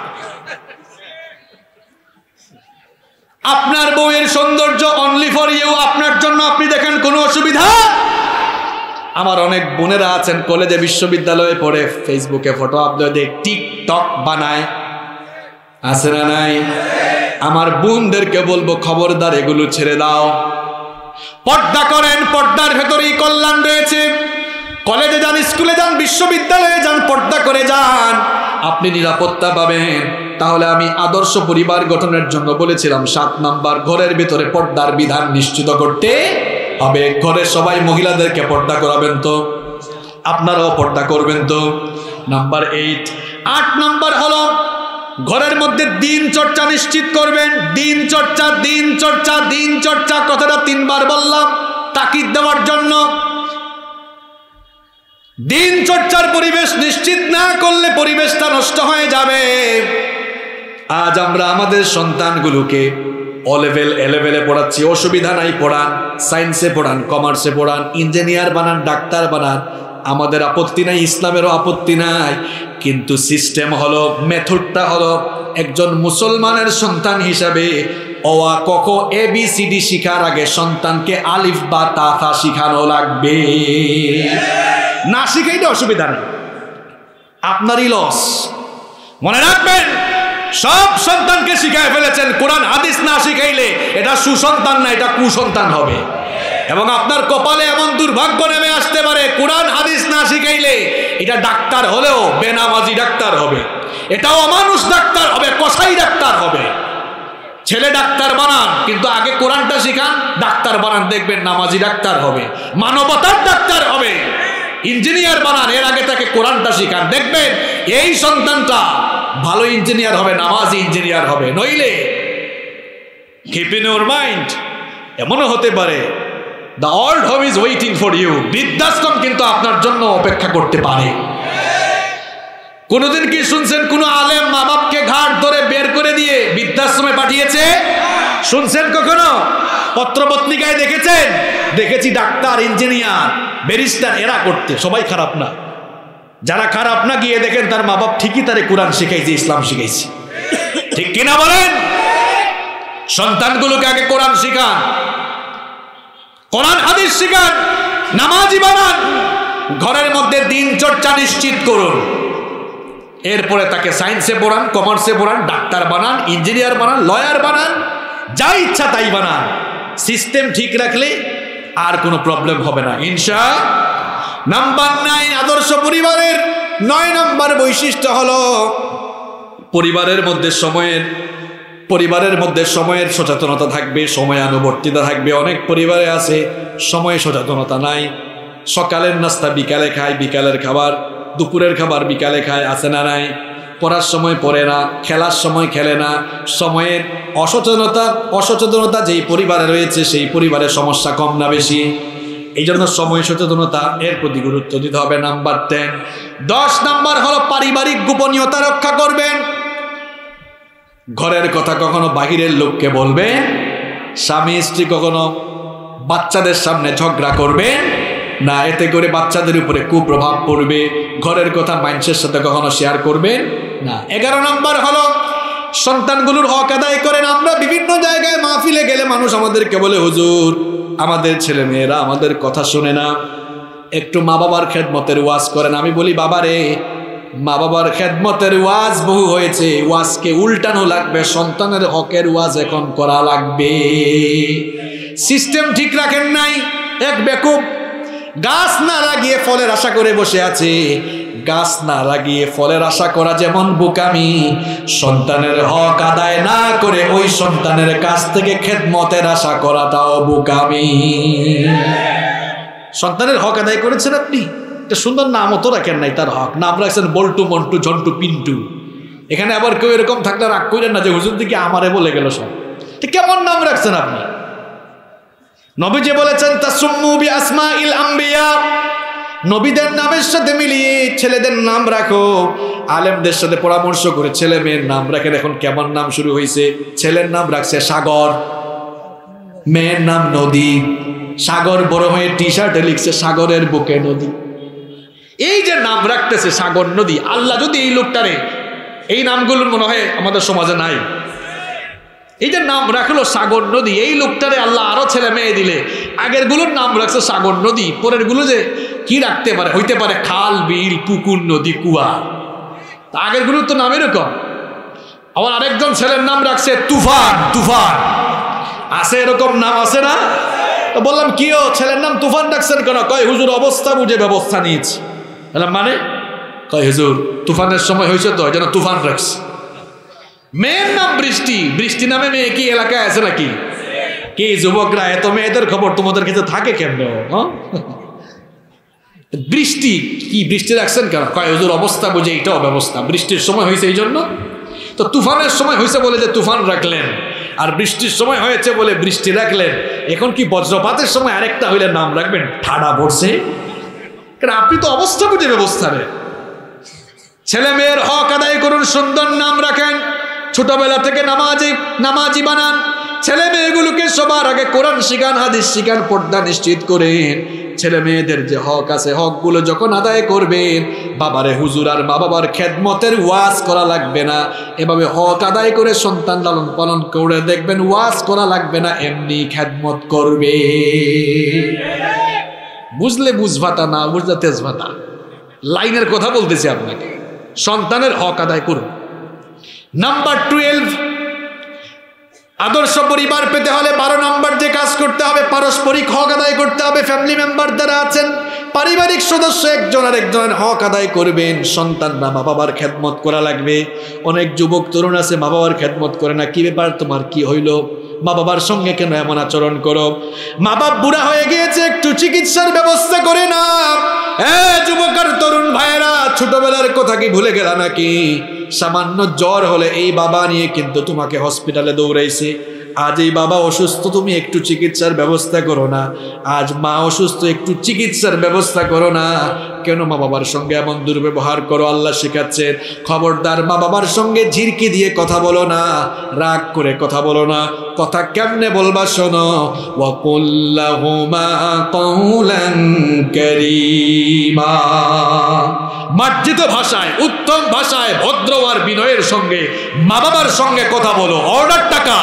আপনার বউয়ের সৌন্দর্য অনলি ফর ইউ, আপনার জন্য, আপনি দেখেন কোনো অসুবিধা? আমার অনেক বোনেরা আছেন কলেজে বিশ্ববিদ্যালয়ে পড়ে, ফেসবুকে ফটো আপলোড দিয়ে টিকটক বানায়, আছে না নাই? আমার বোনদেরকে বলবো খবরদার এগুলো ছেড়ে দাও, পর্দা করেন, পর্দার ভেতরেই কল্যাণ রয়েছে। কলেজে যান, স্কুলে যান, বিশ্ববিদ্যালয়ে যান, পর্দা করে যান, আপনি নিরাপত্তা পাবেন। তাহলে আমি আদর্শ পরিবার গঠনের জন্য বলেছিলাম 7 নাম্বার, ঘরের ভিতরে পর্দার বিধান নিশ্চিত করতে হবে। ঘরের সবাই মহিলাদেরকে পর্দা করাবেন তো? আপনারাও পর্দা করবেন তো? নাম্বার 8 নাম্বার হলো ঘরের মধ্যে দিন চর্চা নিশ্চিত করবেন। দিন চর্চা কথাটা 3 বার বললাম তাকিদ দেওয়ার জন্য। দিন চর্চার পরিবেশ নিশ্চিত না করলে পরিবেশটা নষ্ট হয়ে যাবে। আজ আমরা আমাদের সন্তানগুলোকে ও লেভেল এ লেভেলে পড়াচ্ছি, অসুবিধা নাই, পড়ান, সায়েন্সে পড়ান, কমার্সে পড়ান, ইঞ্জিনিয়ার বানান, ডাক্তার বানান, আমাদের আপত্তি নাই, ইসলামেরও আপত্তি নাই। কিন্তু সিস্টেম হলো, মেথডটা হলো, একজন মুসলমানের সন্তান হিসাবে অওয়া ক খ ABCD শিখার আগে সন্তানকে আলিফ বা তা থা শিখানো লাগবে। না শিখাইলে অসুবিধা নেই, আপনারই লস। মনে রাখবেন, সব সন্তানকে শিখায় ফেলেছেন, কোরআন হাদিস না শিখাইলে এটা সুসন্তান না, এটা কুসন্তান হবে। এবং আপনার কপালে এমন দুর্ভাগ্য নেমে আসতে পারে, কোরআন হাদিস না শিখাইলে এটা ডাক্তার হলেও বেনামাজি ডাক্তার হবে, এটাও অমানুষ ডাক্তার হবে, কসাই ডাক্তার হবে। ছেলে ডাক্তার বানান, কিন্তু আগে কোরআনটা শিখান, ডাক্তার বানান, দেখবেন নামাজি ডাক্তার হবে, মানবতার ডাক্তার হবে। ইঞ্জিনিয়ার বানান, এর আগে তাকে কোরআনটা শিখান, দেখবেন এই সন্তানটা ভালো ইঞ্জিনিয়ার হবে, নামাজি ইঞ্জিনিয়ার হবে। নইলে কিপ ইন ইউর মাইন্ড, এমনও হতে পারে the old home is waiting for you, বৃদ্ধাশ্রম কিন্তু আপনার জন্য অপেক্ষা করতে পারে। কোনদিন কি শুনছেন কোন আলেম মা বাপকে ঘাট ধরে বের করে দিয়ে বৃদ্ধাশ্রমে পাঠিয়েছে? শুনছেন কখনো? পত্রপত্রিকায় দেখেছেন? দেখেছি ডাক্তার, ইঞ্জিনিয়ার, ব্যারিস্টার, এরা করতে। সবাই খারাপ না, যারা খারাপ না গিয়ে দেখেন তার মা বাপ ঠিকই তারে কোরআন শিখাইছে, ইসলাম শিখাইছে, ঠিক কিনা বলেন? সন্তানগুলোকে আগে কোরআন শিখান, কোরআন হাদিস শিখান, নামাজি বানান, ঘরের মধ্যে দিন চর্চা নিশ্চিত করুন। এরপরে তাকে সায়েন্সে পড়ান, কমার্সে পড়ান, ডাক্তার বানান, ইঞ্জিনিয়ার বানান, লয়ার বানান, যা ইচ্ছা তাই বানান। সিস্টেম ঠিক রাখলে আর কোনো প্রবলেম হবে না ইনশাআল্লাহ। নাম্বার 9, আদর্শ পরিবারের 9 নম্বর বৈশিষ্ট্য হলো পরিবারের মধ্যে সময়ের সচেতনতা থাকবে, সময়ানুবর্তিতা থাকবে। অনেক পরিবারে আছে সময় সচেতনতা নাই, সকালের নাস্তা বিকালে খায়, বিকালের খাবার দুপুরের খাবার বিকালে খায়, আছে না নাই? পড়ার সময় পড়ে না, খেলার সময় খেলে না। সময়ের অসচেতনতা যেই পরিবারে রয়েছে সেই পরিবারের সমস্যা কম না বেশি? এই জন্য সময় সচেতনতা এর প্রতি গুরুত্ব দিতে হবে। নাম্বার 10 নাম্বার হলো পারিবারিক গোপনীয়তা রক্ষা করবেন। ঘরের কথা কখনো বাহিরের লোককে বলবে, স্বামী স্ত্রী কখনো বাচ্চাদের সামনে ঝগড়া করবে না, এতে করে বাচ্চাদের উপরে কুপ্রভাব পড়বে। ঘরের কথা মানুষের সাথে কখনো শেয়ার করবে না। 11 নম্বর হলো সন্তানগুলোর হক আদায় করেন। আমরা বিভিন্ন জায়গায় মাহফিলে গেলে মানুষ আমাদেরকে বলে, হুজুর আমাদের ছেলে মেয়েরা আমাদের কথা শুনে না, একটু মা বাবার খেদমতের ওয়াজ করেন। আমি বলি, বাবারে, মা বাবার খেদমতের ওয়াজ বহু হয়েছে, ওয়াজকে উল্টানো লাগবে, সন্তানের হকের ওয়াজ এখন করা লাগবে। সিস্টেম ঠিক রাখেন নাই। এক বেকুব গাছ না লাগিয়ে ফলের আশা করে বসে আছে, গাছ না লাগিয়ে ফলের আশা করা যেমন বোকামি, সন্তানের হক আদায় না করে ওই সন্তানের কাছ থেকে খেদমতের আশা করাটাও বোকামি। সন্তানের হক আদায় করেছেন আপনি, একটা সুন্দর নামও তো রাখেন নাই তার হক, নাম রাখছেন বল্টু, মন্টু, ঝন্টু, পিন্টু। এখানে আবার কেউ এরকম থাকলে রাগ করেন না যে হুজুর দিকে আমারে বলে গেল সব। কেমন নাম রাখছেন আপনি? নবীজি বলেছেন তাসুম্মু বিআসমাইল আম্বিয়া, নবীদের নামের সাথে মিলিয়ে ছেলেদের নাম রাখো। আলেমদের সাথে পরামর্শ করে ছেলে মেয়ের নাম রাখেন। এখন কেমন নাম শুরু হয়েছে? ছেলের নাম রাখছে সাগর, মেয়ের নাম নদী। সাগর বড় হয়ে টি শার্টে লিখছে সাগরের বুকে নদী। এই যে নাম রাখতেছে সাগর, নদী, আল্লাহ যদি এই লোকটারে, এই নামগুলো মনে হয় আমাদের সমাজে নাই, এই যে নাম রাখলো সাগর নদী, এই লোকটারে আল্লাহ আরো ছেলে মেয়ে দিলে, আগের গুলোর নাম রাখছে সাগর নদী, পরের গুলো যে কি রাখতে পারে? হইতে পারে খাল, বিল, পুকুর, নদী, কুয়া। আগের গুলোর তো নাম এরকম। আবার আরেকজন ছেলের নাম রাখছে তুফান। তুফান আছে, এরকম নাম আছে না? তো বললাম কি ও ছেলের নাম তুফান রাখছেন কেন? কয় হুজুর অবস্থা বুঝে ব্যবস্থা নিয়েছি। বললাম মানে? কয় হুজুর তুফানের সময় হয়েছে তো যেন তুফান রাখছে। মেয়ের নাম বৃষ্টি। বৃষ্টি নামে মেয়ে কি এলাকায় আছে নাকি? কি যুবকরা, এত মেয়েদের খবর তোমাদের কাছে থাকে কেন? বৃষ্টি কি বৃষ্টি রাখছেন কেন? কয় হুজুর অবস্থা বুঝে এটাও ব্যবস্থা, বৃষ্টির সময় হয়েছে এই জন্য। তো তুফানের সময় হয়েছে বলে যে তুফান রাখলেন, আর বৃষ্টির সময় হয়েছে বলে বৃষ্টি রাখলেন। এখন কি বজ্রপাতের সময় আরেকটা হইলে নাম রাখবেন ঠাডা পড়ছে? কারণ আপনি তো অবস্থা বুঝে ব্যবস্থা নেন। ছেলে মেয়ের হক আদায় করুন, সুন্দর নাম রাখেন, ছোটবেলা থেকে নামাজি বানান। ছেলে মেয়েগুলোকে সবার আগে কোরআন শিখান, হাদিস শিখান, পর্দা নিশ্চিত করেন। ছেলে মেয়েদের যে হক আছে, হকগুলো যখন আদায় করবেন, বাবারে হুজুর আর মা বাবার খেদমতের ওয়াজ করা লাগবে না। এভাবে হক আদায় করে সন্তান লালন পালন করে দেখবেন ওয়াজ করা লাগবে না, এমনি খেদমত করবে। বুঝলে বুঝভাতা, না বুঝলে তেজভাতা। লাইনের কথা বলতেছি আপনাকে। সন্তানের হক আদায় করুন। নাম্বার 12, আদর্শ পরিবার পেতে হলে 12 নম্বর যে কাজ করতে হবে, পারস্পরিক হক আদায় করতে হবে। ফ্যামিলি মেম্বার যারা আছেন, পারিবারিক সদস্য একজন আর একজনের হক আদায় করবেন। সন্তানরা মা বাবার খেদমত করা লাগবে। অনেক যুবক তরুণ আছে মা বাবার খেদমত করে না। কি ব্যাপার, তোমার কি হইল? মা বাবার সঙ্গে কেন এমন আচরণ করো? মা বাপ বুড়া হয়ে গিয়েছে, একটু চিকিৎসার ব্যবস্থা করে না। যুবক আর তরুণ ভাইয়েরা, ছোটবেলার কথা কি ভুলে গেলা নাকি? সামান্য জ্বর হলে এই বাবা নিয়ে কিন্তু তোমাকে হসপিটালে দৌড়াইছে। আজ এই বাবা অসুস্থ, তুমি একটু চিকিৎসার ব্যবস্থা করো না। আজ মা অসুস্থ, একটু চিকিৎসার ব্যবস্থা করো না। কেন মা বাবার সঙ্গে এমন দুর্ব্যবহার করো? আল্লাহ শেখাচ্ছেন, খবরদার মা বাবার সঙ্গে ঝিরকি দিয়ে কথা বলো না, রাগ করে কথা বলো না। কথা কেমনে বলবা শোনো, ওয়াকুল লাহুমা কাওলান কারীমা, মার্জিত ভাষায়, উত্তম ভাষায়, ভদ্র আর বিনয়ের সঙ্গে মা বাবার সঙ্গে কথা বলো। অর্ডার টাকা।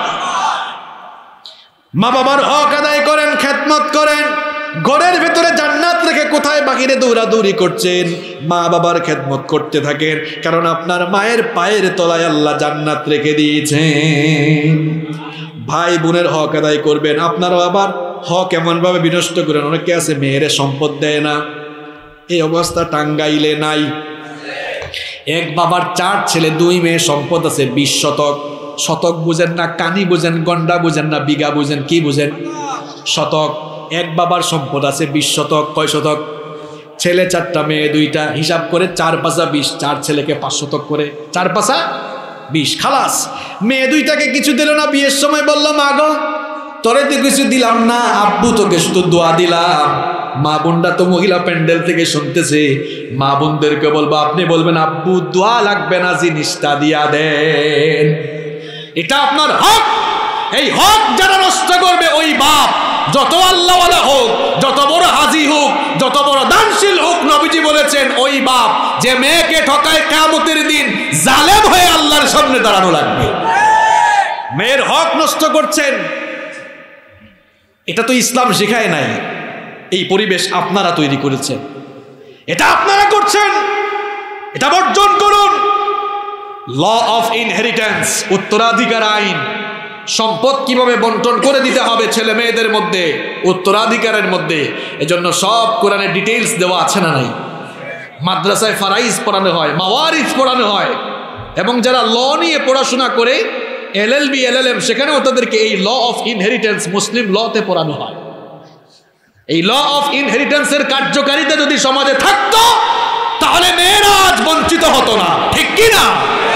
মা বাবার হক আদায় করেন, খেদমত করেন। ঘরের ভেতরে জান্নাত রেখে কোথায় বাহিরে দৌড়াদৌড়ি করছেন? মা বাবার খেদমত করতে থাকেন, কারণ আপনার মায়ের পায়ের তলায় আল্লাহ জান্নাত রেখে দিয়েছেন। ভাই বোনের হক আদায় করবেন। আপনারাও আবার হক এমন ভাবে বিনষ্ট করেন। অনেকে আছে মেয়েরে সম্পদ দেয় না, এই অবস্থা টাঙ্গাইলে নাই। এক বাবার 4 ছেলে 2 মেয়ে, সম্পদ আছে 20 শতক। শতক বুঝেন না, কানি বুঝেন, গন্ডা বুঝেন না, বিঘা বুঝেন, কি বুঝেন? শতক। এক বাবার সম্পদ আছে 20 শতক। কয় শতক? ছেলে 4টা, মেয়ে 2টা, হিসাব করে 4 5 20। 4 ছেলেকে 5 শতক করে 4 5 20, খালাস। মেয়ে 2টাকে কিছু দিল না। বিয়ের সময় বললো, মা গো তোরে তো কিছু দিলাম না, আব্বু তোকে শুধু দোয়া দিলাম। মা বোনরা তো মহিলা প্যান্ডেল থেকে শুনতেছে। মা বোনদেরকে বলবো, আপনি বলবেন আব্বু দোয়া লাগবে না, জিনিসটা দিয়া দেন। এটা আপনার হক। এই হক যারা নষ্ট করবে, ওই বাপ যত আল্লাহওয়ালা হোক, যত বড় হাজি হোক, যত বড় দানশীল হোক, নবীজি বলেছেন ওই বাপ যে মেয়েকে ঠকায়, কিয়ামতের দিন জালেম হয়ে আল্লাহর সামনে দাঁড়ানো লাগবে। মেয়ের হক নষ্ট করছেন, এটা তো ইসলাম শেখায় নাই। এই পরিবেশ আপনারা তৈরি করেছেন, এটা আপনারা করছেন। এটা বর্জন করুন। ল অফ ইনহেরিটেন্স, উত্তরাধিকার আইন, সম্পদ কিভাবে বন্টন করে দিতে হবে ছেলে মেয়েদের মধ্যে, উত্তরাধিকারের মধ্যে, এজন্য সব কোরআনে ডিটেইলস দেওয়া আছে না নাই? মাদ্রাসায় ফারাইজ পড়ানো হয়, মাওয়ারিজ পড়ানো হয়, এবং যারা ল নিয়ে পড়াশোনা করে LLB LLM সেখানেও তাদেরকে এই ল অফ ইনহেরিটেন্স মুসলিম লতে পড়ানো হয়। এই ল অফ ইনহেরিটেন্সের কার্যকারিতা যদি সমাজে থাকতো তাহলে মেয়েরা আজ বঞ্চিত হতো না, ঠিক কি না?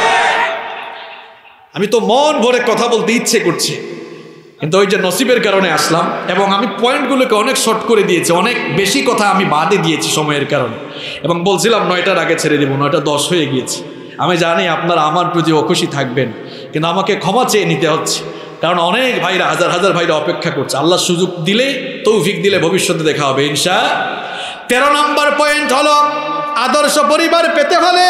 আমি তো মন ভরে কথা বলতে ইচ্ছে করছে, কিন্তু ওই যে নসিবের কারণে আসলাম, এবং আমি পয়েন্টগুলোকে অনেক শর্ট করে দিয়েছি, অনেক বেশি কথা আমি বাদে দিয়েছি সময়ের কারণে, এবং বলছিলাম 9টার আগে ছেড়ে দেবো, 9:10 হয়ে গিয়েছে। আমি জানি আপনারা আমার প্রতি অখুশি থাকবেন, কিন্তু আমাকে ক্ষমা চেয়ে নিতে হচ্ছে, কারণ অনেক ভাইরা, হাজার হাজার ভাইরা অপেক্ষা করছে। আল্লাহ সুযোগ দিলে, তৌফিক দিলে ভবিষ্যতে দেখা হবে ইনশাআল্লাহ। 13 নম্বর পয়েন্ট হলো আদর্শ পরিবার পেতে হলে,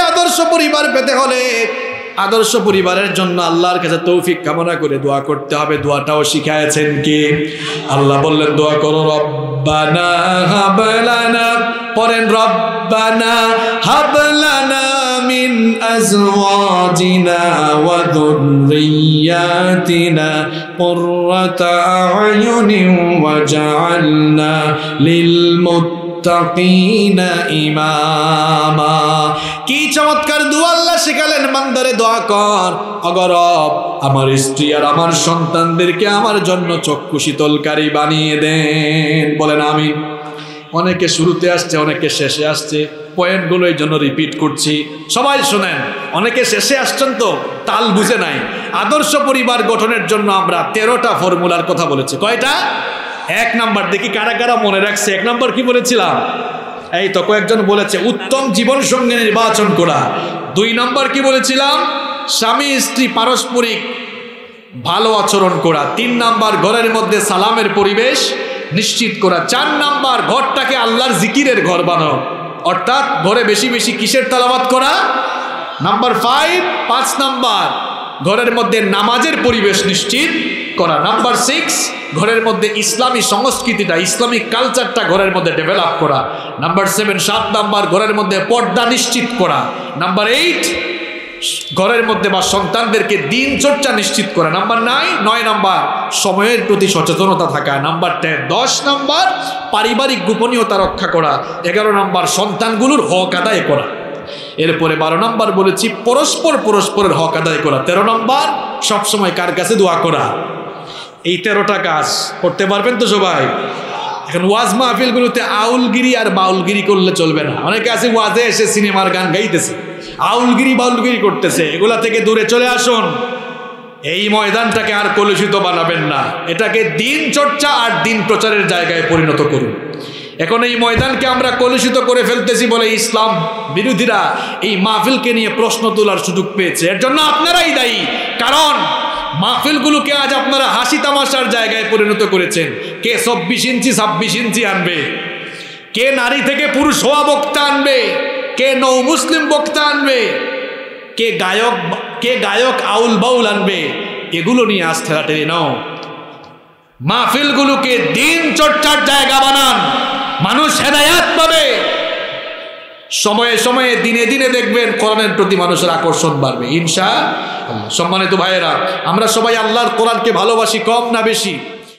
আদর্শ পরিবারের জন্য আল্লাহর কাছে তৌফিক কামনা করে দোয়া করতে হবে। দোয়াটাও শিখায়েছেন কি? আল্লাহ বললেন দোয়া করো, রব্বানা হাব লানা, পড়েন রব্বানা হাব লানা মিন আজওয়াজিনা ওয়া যুররিয়াতিনা কুররাতা আ'য়ুনিন ওয়াজআলনা লিল মুত্তাকিনা ইমামা। কি চমৎকার দোয়া আল্লাহ শিখালেন, বান্দারে দোয়া কর, অগরব আমার স্ত্রী আর আমার সন্তানদেরকে আমার জন্য চক্ষু শীতলকারী বানিয়ে দেন। বলেন আমিন। অনেকে শুরুতে আসছে, অনেকে শেষে আসছে, পয়েন্টগুলো এই জন্য রিপিট করছি, সবাই শোনেন। অনেকে শেষে আসছেন তো তাল বুঝে নাই। আদর্শ পরিবার গঠনের জন্য আমরা 13টা ফর্মুলার কথা বলেছি। কয়টা? 1 নাম্বার, দেখি কারা কারা মনে রাখছে। 1 নাম্বার কি বলেছিলাম? এই তো কয়েকজন বলেছে, উত্তম জীবন সঙ্গী নির্বাচন করা। 2 নাম্বার কি বলেছিলাম? স্বামী স্ত্রী পারস্পরিক ভালো আচরণ করা। 3 নাম্বার ঘরের মধ্যে সালামের পরিবেশ নিশ্চিত করা। 4 নাম্বার ঘরটাকে আল্লাহর জিকিরের ঘর বানানো, অর্থাৎ ঘরে বেশি বেশি কিসের তেলাওয়াত করা। নাম্বার 5 নাম্বার ঘরের মধ্যে নামাজের পরিবেশ নিশ্চিত করা। নাম্বার 6 ঘরের মধ্যে ইসলামী সংস্কৃতিটা, ইসলামিক কালচারটা ঘরের মধ্যে ডেভেলপ করা। নাম্বার 7 নাম্বার ঘরের মধ্যে পর্দা নিশ্চিত করা। নাম্বার 8 ঘরের মধ্যে বা সন্তানদেরকে দিন চর্চা নিশ্চিত করা। নাম্বার 9 নাম্বার সময়ের প্রতি সচেতনতা থাকা। নাম্বার 10 নাম্বার পারিবারিক গোপনীয়তা রক্ষা করা। 11 নাম্বার সন্তানগুলোর হক আদায় করা। এরপরে 12 নাম্বার বলেছি পরস্পরের হক আদায় করা। 13 নাম্বার সবসময় কার কাছে দোয়া করা। এই 13টা কাজ করতে পারবেন তো সবাই? এখন ওয়াজ মাহফিলগুলোতে আউলগিরি আর বাউলগিরি করলে চলবে না। অনেকে আছে ওয়াজে এসে সিনেমার গান গাইতেছে, আউলগিরি বাউলগিরি করতেছে। এগুলা থেকে দূরে চলে আসুন। এই ময়দানটাকে আর কলুষিত বানাবেন না, এটাকে দিন চর্চা আর দিন প্রচারের জায়গায় পরিণত করুন। এখন এই ময়দানকে আমরা কলুষিত করে ফেলতেছি বলে ইসলাম বিরোধীরা এই মাহফিলকে নিয়ে প্রশ্ন তোলার সুযোগ পেয়েছে। এর জন্য আপনারাই দায়ী, কারণ মাহফিলগুলোকে আজ আপনারা হাসি তামাশার জায়গায় পরিণত করেছেন। কে 24 ইঞ্চি 26 ইঞ্চি আনবে, কে নারী থেকে পুরুষ হওয়া বক্তা আনবে, কে নৌ মুসলিম বক্তা আনবে, কে গায়ক আউল বাউল আনবে, এগুলো নিয়ে আজ ঠেলাঠেলি নাও। মাহফিলগুলোকে দিন চর্চার জায়গা বানান, মানুষ হেদায়াত পাবে। সময়ে সময়ে দিনে দিনে দেখবেন কোরআনের প্রতি মানুষের আকর্ষণ বাড়বে ইনশাআল্লাহ। সম্মানিত ভাইয়েরা, আমরা সবাই আল্লাহর কোরআনকে ভালোবাসি, কম না বেশি?